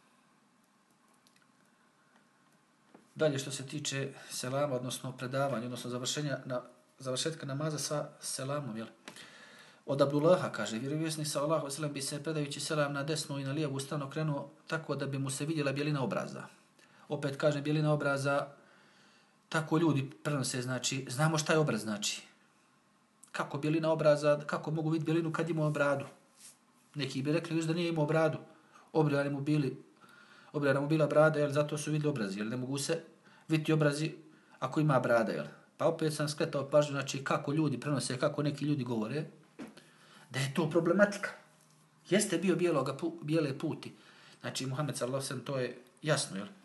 Dalje što se tiče selama, odnosno predavanja, odnosno završetka namaza sa selamom, jel? Od Abdullaha, kaže, vjerovjesnik sallallahu alejhi ve sellem bi se predajući selam na desnu i na lijevu stranu krenuo tako da bi mu se vidjela bjelina obraza. Opet kaže, bjelina obraza, tako ljudi prenose, znači, znamo šta je obraz znači. Kako bjelina obraza, kako mogu vidjeti bjelinu kad ima bradu? Neki bi rekli još da nije imao bradu. Obrijana mu bila brada, jel, zato su vidjeli obrazi, jel, ne mogu se vidjeti obrazi ako ima brada, jel. Pa opet sam skretao pažnju, znači, kako ljudi prenose, kako neki ljudi govore, da je to problematika. Jeste bio bijele puti. Znači, Muhammed sallallahu alejhi ve sellem, to je jasno, jel?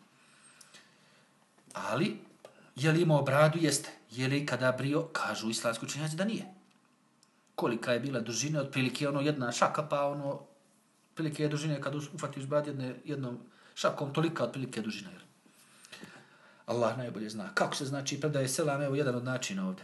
Ali, je li imao bradu? Jeste. Je li kada brio? Kažu islamski učenjaci da nije. Kolika je bila dužina? Otprilike jedna šaka, pa otprilike je dužine kad ufatiš brad jednom šakom, tolika otprilike dužina, jel? Allah najbolje zna. Kako se znači predaje selam? Evo jedan od načina ovdje.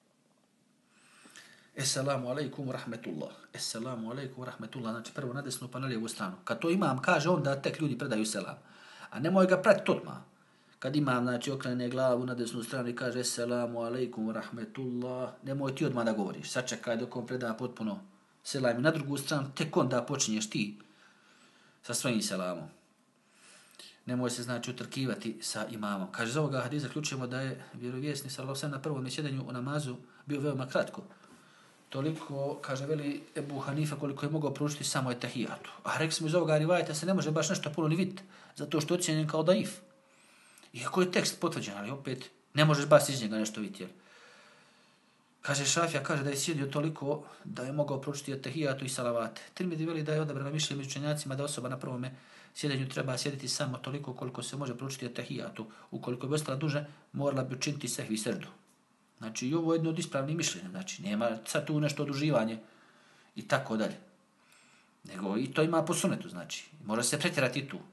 Esselamu alaikum rahmetullah. Esselamu alaikum rahmetullah. Znači prvo na desnu pa na lijevu stranu. Kad to imam kaže, onda tek ljudi predaju selam. A nemoj ga pratiti odmah. Kad imam, znači, okrene glavu na desnu stranu i kaže Esselamu alaikum rahmetullah, nemoj ti odmah da govoriš. Sačekaj dok on preda potpuno selam. I na drugu stranu tek onda počinješ ti sa svojim selamom. Nemoj se, znači, utrkivati sa imamom. Kaže, za ovoga hadisa zaključujemo da je vjerovjesnik sallallahu alejhi ve sellem na prvom sjedenju u namazu bio veoma kratko. Toliko, kaže, veli Ebu Hanife, koliko je mogao proučiti samo je tahijatu. A rekli smo iz ovoga rivajeta se ne može baš nešto puno ni vidjeti, zato što je ocijenjen kao daif. Iako je tekst potvrđen, ali opet ne možeš baš iz njega nešto vidjeti. Kaže Šafija, kaže da je sjedio toliko da je mogao proučiti etehijatu i salavate. Tirmidhi veli da je odabrano mišljenje među učenjacima da osoba na prvome sjedenju treba sjediti samo toliko koliko se može proučiti etehijatu. Ukoliko bi ostala duže, morala bi učiniti sehvi srdu. Znači, i ovo je jedno od ispravnih mišljenja. Znači, nema sad tu nešto oduživanje i tako dalje. Nego i to ima po sunetu, znači. Mora se pretjerati tu.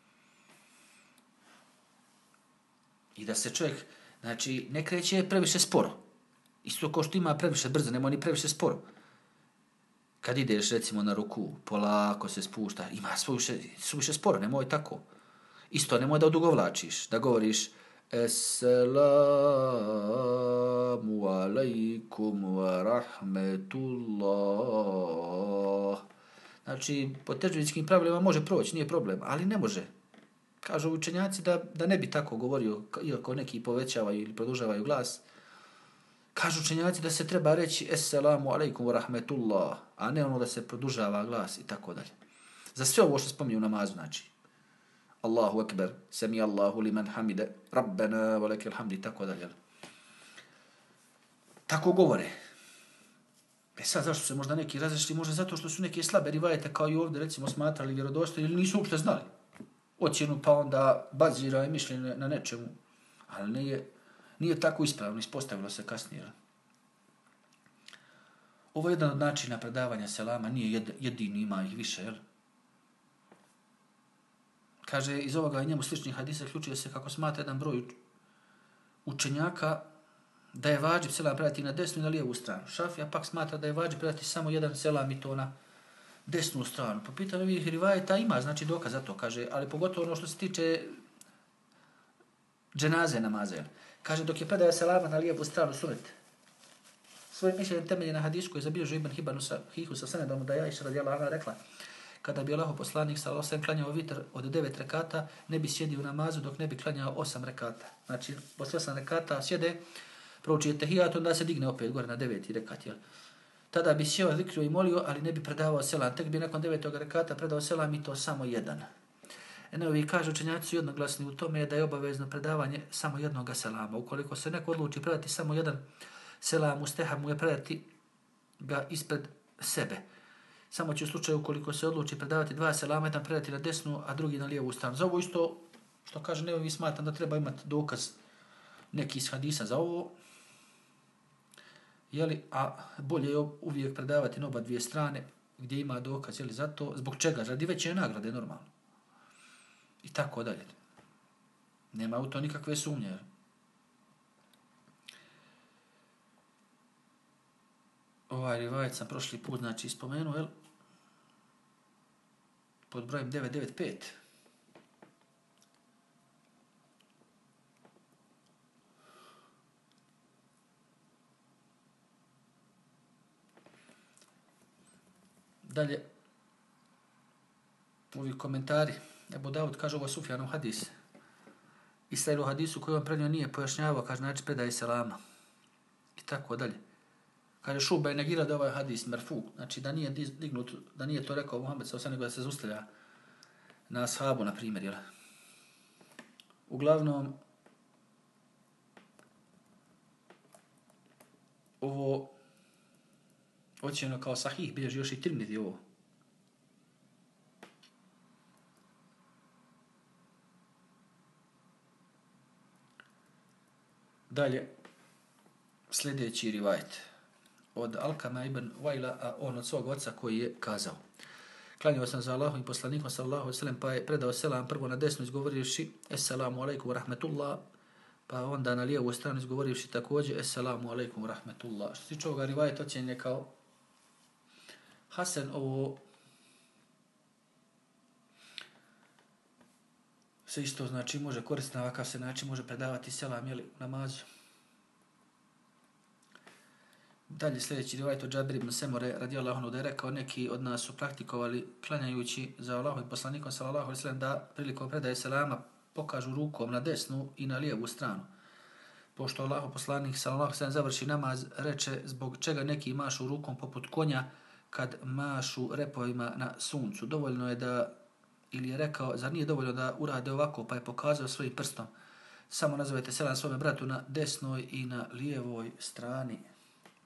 I da se čovjek, znači, ne kreće previše sporo. Isto kao što ima previše brzo, nemoj ni previše sporo. Kad ideš, recimo, na ruku, polako se spušta, ima suviše sporo, nemoj tako. Isto, nemoj da odugovlačiš, da govoriš Assalamu alaikum wa rahmetullah. Znači, po teđvidskim pravilima može proći, nije problem, ali ne može. Kažu učenjaci da ne bi tako govorio, iako neki povećavaju ili produžavaju glas. Kažu učenjaci da se treba reći Assalamu alaikum wa rahmetullah, a ne ono da se produžava glas i tako dalje. Za sve ovo što spominju u namazu, znači. Allahu akbar, sami Allahu liman hamide, rabbena wa lakal hamd i tako dalje. Tako govore. Sad zašto se možda neki različili? Možda zato što su neke slabe rivajete kao i ovdje recimo smatrali vjerodostojni ili nisu uopšte znali ocjenu pa onda bazira i mišljenje na nečemu. Ali nije tako ispravno, ispostavilo se kasnije. Ovo je jedan od načina predavanja selama, nije jedini, ima ih više, jel? Kaže, iz ovoga i njemu sličnih hadisa ključuje se kako smatra jedan broj učenjaka da je vađib selam predati na desnu i na lijevu stranu. Šafija pak smatra da je vađib predati samo jedan selam i to na desnu stranu. Po pitanju ovih rivajeta ima, znači dokaz za to, kaže, ali pogotovo ono što se tiče dženaze namaze. Kaže, dok je predaja selama na lijevu stranu sunet. Svoje mišljenje temelje na hadisku je zabilježio Ibn Hibban Sahihu sa senedom da je Aisha radijallahu anha rekla kada bi Allahov poslanik sallallahu alejhi ve sellem klanjao vitr od 9 rekata, ne bi sjedio u namazu dok ne bi klanjao 8 rekata. Znači, posle 8 rekata sjede, prouči etehijat, onda se digne opet gore na 9. rekat. Jel? Tada bi sjeo, zikrio i molio, ali ne bi predavao selam. Tek bi nakon 9. rekata predao selam i to samo jedan. Ovi kažu učenjaci su jednoglasni u tome da je obavezno predavanje samo jednog selama. Ukoliko se neko odluči predati samo jedan selam, mustehab mu je predati ga ispred sebe. Samo će u slučaju ukoliko se odluči predavati 2 selama, jedan predati na desnu, a drugi na lijevu stranu. Za ovo isto, što kaže Nevevi, smatram da treba imati dokaz neki iz hadisa za ovo. Jeli, a bolje je uvijek predavati na oba dvije strane gdje ima dokaz, jeli, za to. Zbog čega? Radi veće nagrade, normalno. I tako dalje. Nema u to nikakve sumnje. Ovaj rivajet sam prošli put, znači, spomenuo, jel? Pod brojem 995. Dalje, ovi komentari. Ebu Davud kaže ovo Sufjanov hadis. Israel u hadisu koji on prenio nije pojašnjavao, kaže, znači, predaje selama. I tako dalje. Kaže, Šuba je negirao da ovaj hadis merfu, znači da nije dignut, da nije to rekao Muhammed s.a.v. nego da se zustavlja na ashabu, na primjer, jel? Uglavnom, ovo ocjeno kao sahih bilježi još i Tirmidhi ovo. Dalje, sljedeći rivajet od Alkama ibn Wajla, a on od svog oca koji je kazao. Klanjao sam za Allahom i poslanikom sallallahu alejhi ve sellem, pa je predao selam prvo na desnu izgovorivši Assalamu alejkum wa rahmetullah, pa onda na lijevu stranu izgovorivši također Assalamu alejkum wa rahmetullah. Što se tiče ovoga rivajet ocjenjen je kao Hasan. Ovo se isto znači može koristiti na ovakav se način, može predavati selam, jeli, namazu. Dalje sljedeći rivajet od Džabir ibn Semure radijallahu anhu da je rekao neki od nas su praktikovali klanjajući za Allahom i poslanikom sallallahu alejhi ve sellem da prilikom predaje selama pokažu rukom na desnu i na lijevu stranu. Pošto Allahov poslanik sallallahu alejhi ve sellem završi namaz, reče zbog čega neki mašu rukom poput konja kad mašu repovima na suncu. Dovoljno je da, ili je rekao, zar nije dovoljno da urade ovako, pa je pokazao svojim prstom. Samo nazovete selam svome bratu na desnoj i na lijevoj strani.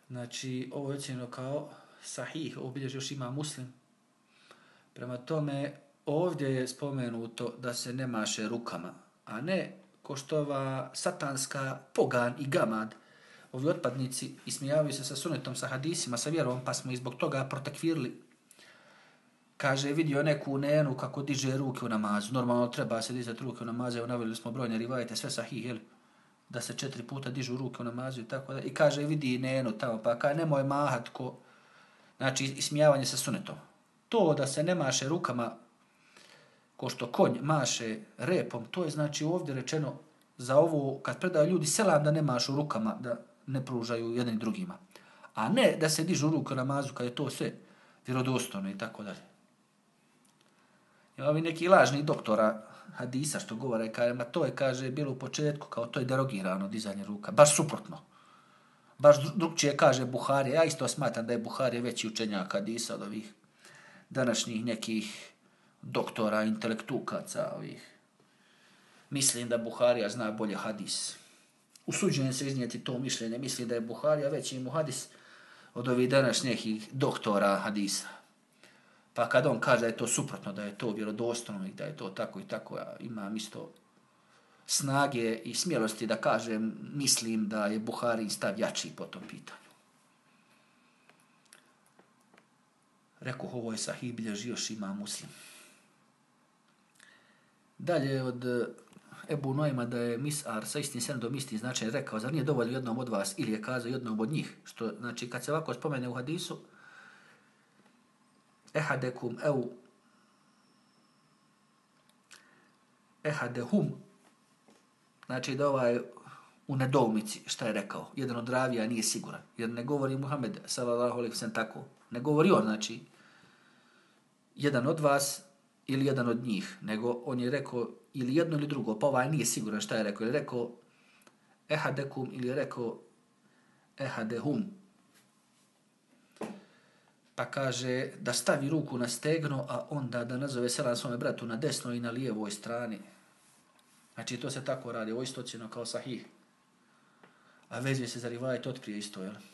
Znači, ovo je ocjenjeno kao sahih, ovo bilježi još ima Muslim. Prema tome, ovdje je spomenuto da se ne maše rukama, a ne ko što ova satanska pogan i gamad, ovi otpadnici ismijavaju se sa sunetom, sa hadisima, sa vjerom, pa smo i zbog toga protekvirili. Kaže, vidio neku nenu kako diže ruke u namazu. Normalno treba se dizati ruke u namazu, evo naveli smo brojne rivajete, sve sahih, jel? Da se 4 puta dižu ruke u namazu i tako da. I kaže, vidi nenu tamo, pa kaže, nemoj mahat ko... Znači, ismijavanje sa sunetom. To da se ne maše rukama ko što konj maše repom, to je znači ovdje rečeno za ovo, kad predaju ljudi selam da ne mašu rukama, da ne pružaju jednim drugima. A ne da se dižu ruke u namazu kad je to sve vjerodostojno i tako dalje. Ima ovi neki lažni doktora hadisa što govore, kaže, ma to je, kaže, bilo u početku, kao to je derogirano dizanje ruka. Baš suprotno. Baš drugčije kaže Buharija. Ja isto smatram da je Buharija veći učenjak hadisa od ovih današnjih nekih doktora, intelektukaca ovih. Mislim da Buharija zna bolje hadis. Usuđujem se iznijeti to mišljenje. Mislim da je Buharija veći mu hadis od ovih današnjih doktora hadisa. Pa kad on kaže da je to suprotno, da je to vjerodostojno i da je to tako i tako, ja imam isto snage i smjelosti da kažem, mislim da je Buhari stav jači po tom pitanju. Rekao, ovo je sahih, bilježi još ima Muslim. Dalje od Ebu Nuajma da je Mis'ar sa istim senedom istim značaj rekao, zar nije dovoljno jednom od vas ili je kazao jednom od njih, što znači kad se ovako spomene u hadisu, ehadehum, znači da ovaj u nedoumici šta je rekao, jedan od ravija nije siguran, jer ne govori Muhammed sallallahu alejhi ve sellem tako, ne govori on, znači jedan od vas ili jedan od njih, nego on je rekao ili jedno ili drugo, pa ovaj nije siguran šta je rekao, ili rekao ehadekum ili je rekao ehadehum. Pa kaže da stavi ruku na stegno, a onda da nazove selam svome bratu na desnoj i na lijevoj strani. Znači to se tako radi, ovo isto ocjeno kao sahih. A vezuje se za rivajet od prije isto, jel?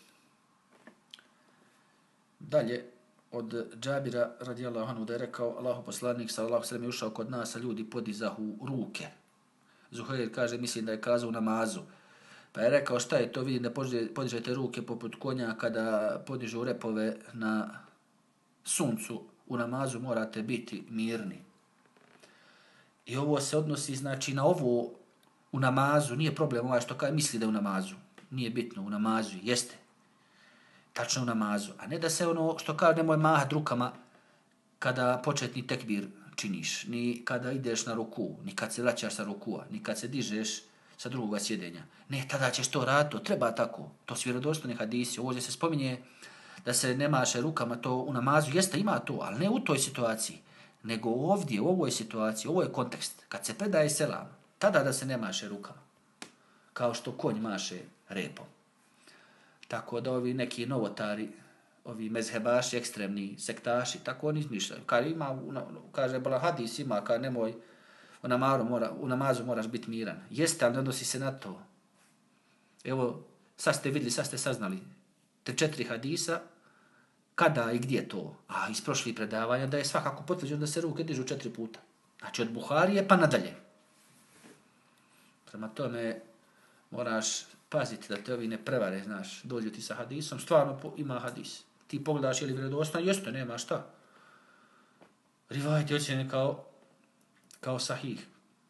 Dalje, od Džabira radijallahu anhu da je rekao, Allahu poslanik sallallahu alejhi ve sellem je ušao kod nas, a ljudi podizahu ruke. Zuhair kaže, mislim da je kazao u namazu. Pa je rekao, šta je to, vidim da podižete ruke poput konja kada podižu repove na suncu, u namazu morate biti mirni. I ovo se odnosi, znači, na ovo u namazu, nije problem ovaj što kaže, misli da je u namazu. Nije bitno, u namazu, jeste. Tačno u namazu. A ne da se ono što kaže, nemoj mahat rukama kada početni tekbir činiš, ni kada ideš na ruku, ni kad se vraćaš sa rukua, ni kad se dižeš sa drugog sjedenja. Ne, tada ćeš to raditi, to treba tako. To su vjerodostojni hadisi. Ovdje se spominje da se ne maše rukama, to u namazu jeste ima to, ali ne u toj situaciji, nego ovdje, u ovoj situaciji, ovo je kontekst. Kad se predaje selam, tada da se ne maše rukama, kao što konj maše repom. Tako da ovi neki novotari, ovi mezhebaši, ekstremni sektaši, tako oni izmišljaju. Kaže, bala hadis ima, kaže, nemoj, u namazu moraš biti miran. Jeste, ali ne odnosi se na to. Evo, sad ste vidjeli, sad ste saznali 3-4 hadisa, kada i gdje to. A iz prošlih predavanja da je svakako potvrđeno da se ruke dižu 4 puta. Znači od Buharije pa nadalje. Prema tome moraš paziti da te ovi ne prevare, znaš, dođu ti sa hadisom, stvarno ima hadis. Ti pogledaš je li vjerodostojno, jeste, nema šta. Rivajet je ocjenjen kao sahih.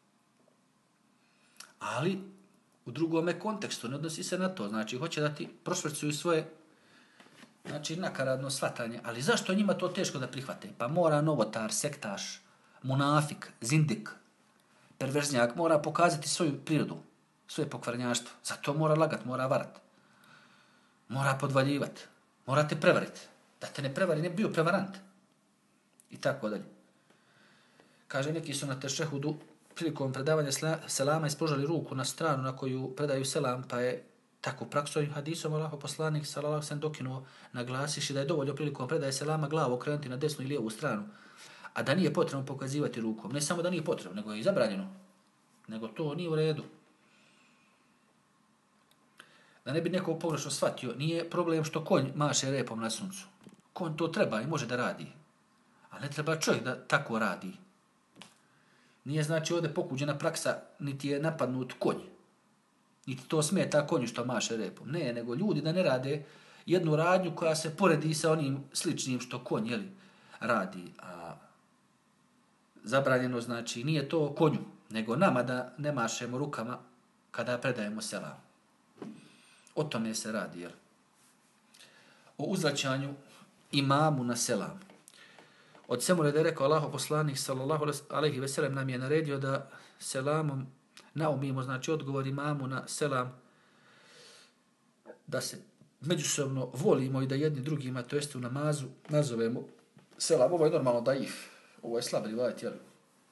Ali u drugome kontekstu, ne odnosi se na to. Znači, hoće da ti prošvrcuju svoje, znači, nakaradno shvatanje. Ali zašto njima to teško da prihvate? Pa mora novotar, sektaš, munafik, zindik, perverznjak, mora pokazati svoju prirodu, svoje pokvarnjaštvo. Zato mora lagat, mora varat. Mora podvaljivat. Mora te prevarit. Da te ne prevari, ne bio prevarant. I tako dalje. Kaže, neki su na tešehudu prilikom predavanja selama ispružali ruku na stranu na koju predaju selam, pa je tako praksovim hadisom Allahov poslanik sallallahu alejhi ve sellem dokinuo naglasiši da je dovoljno prilikom predaje selama glavu okrenuti na desnu i lijevu stranu, a da nije potrebno pokazivati rukom. Ne samo da nije potrebno, nego je i zabranjeno. Nego to nije u redu. Da ne bi neko pogrešno shvatio, nije problem što konj maše repom na suncu. Konj to treba i može da radi. A ne treba čovjek da tako radi. Nije znači ovdje pokuđena praksa, niti je napadnut konj. Niti to smeta konju što maše repom. Ne, nego ljudi da ne rade jednu radnju koja se poredi sa onim sličnim što konj radi. A zabranjeno znači nije to konju, nego nama da ne mašemo rukama kada predajemo selam. O tome se radi, jel? O uzvraćanju imamu na selam. Od Semure da je rekao Allahov poslanik sallallahu alejhi ve sellem nam je naredio da selamom naumimo, znači odgovor imamu na selam, da se međusobno volimo i da jedni drugima, to jest u namazu, nazovemo selam. Ovo je normalno daif, ovo je slab rivajet, jel?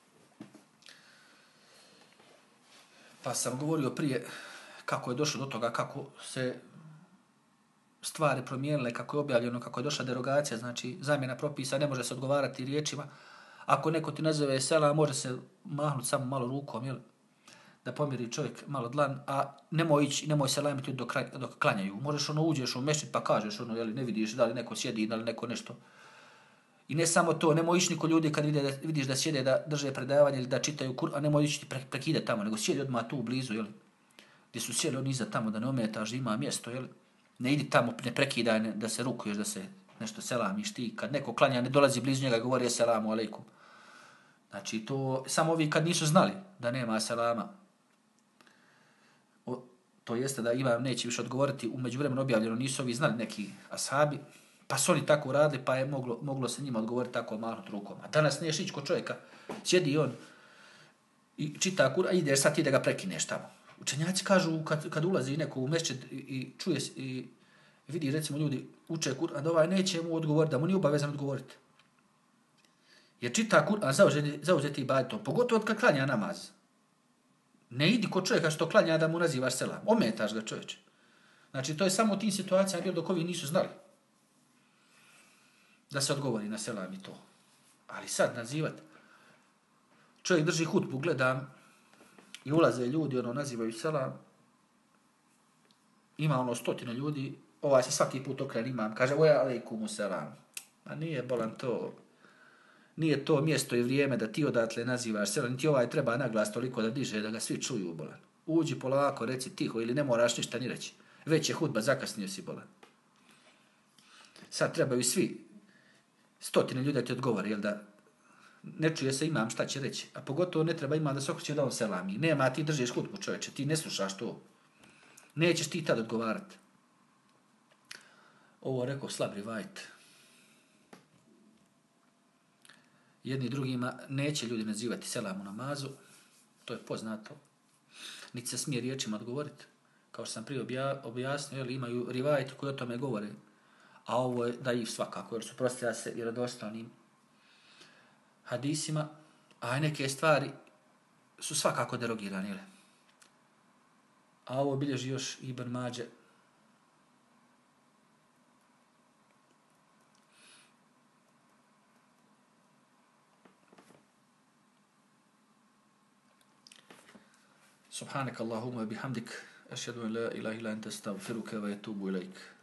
Pa sam govorio prije kako je došlo do toga, kako se stvari promijenile, kako je objavljeno, kako je došla derogacija, znači zamjena propisa, ne može se odgovarati riječima. Ako neko ti nazove selam, može se mahnuti samo malo rukom, jel? Da pomiri čovjek malo dlan, a nemoj selamiti dok klanjaju. Možeš uđeš u mešćid pa kažeš jel, ne vidiš da li neko sjedi, da li neko nešto. I ne samo to, nemoj ići niko ljudi kad vidiš da sjede, da drže predavanje ili da čitaju Kur'an, nemoj ići prekidati tamo, nego sjedi odmah tu blizu, jel? Gdje su sjeli oni iza tamo, da ne ometaš, da ima mjesto, jel? Ne idi tamo, ne prekidaj, da se rukuješ, da se nešto selamiš ti. Kad neko klanja, ne dolazi blizu njega, govori assalamu alaikum. Znači to, samo ovi kad nisu znali da nema selama, to jeste da imam neće više odgovoriti, u međuvremenu objavljeno, nisu ovi znali neki ashabi, pa su oni tako radili, pa je moglo se njima odgovoriti tako mahnut rukom. A danas neš ići kod čovjeka, sjedi on i čita Kur'an, ide sad ti da ga prekineš tamo. Učenjaci kažu kad ulazi neko u mešćid i čuje i vidi recimo ljudi uče Kur'an, da ovaj neće mu odgovoriti, da mu nije obavezan odgovoriti. Jer čita Kur'an zauzeti ibadetom, pogotovo kad klanja namaz. Ne idi kod čovjeka što klanja da mu nazivaš selam. Ometaš ga čovječe. Znači to je samo u tim situacijama bilo dok ovi nisu znali da se odgovori na selam i to. Ali sad nazivati. Čovjek drži hutbu, gledam i ulaze ljudi, nazivaju selam. Ima 100 ljudi, ovaj se svaki put okrene imam, kaže oja alejkumu selam. A nije bolan to. Nije to mjesto i vrijeme da ti odatle nazivaš selam, niti ovaj treba naglas toliko da diže, da ga svi čuju, bolan. Uđi polako, reci tiho ili ne moraš ništa ni reći. Već je hudba, zakasnio si, bolan. Sad trebaju svi 100 ljudi da ti odgovore, jel da ne čuje se imam šta će reći. A pogotovo ne treba imam da se okreće da on selami. Nema, ti držiš hudbu, čovječe, ti ne slušaš to. Nećeš ti tad odgovarati. Ovo rekao slab rivajet. Jedni drugima neće ljudi nazivati selam u namazu, to je poznato. Niti se smije riječima odgovoriti. Kao što sam prije objasnio, jel, imaju rivajeti koji o tome govore. A ovo je daif svakako, jer suprotstavlja se vjerodostojnim hadisima, a neke stvari su svakako derogirane. Jel? A ovo bilježi još Ibn Mađe. سبحانك اللهم وبحمدك أشهد أن لا إله إلا أنت أستغفرك وأتوب إليك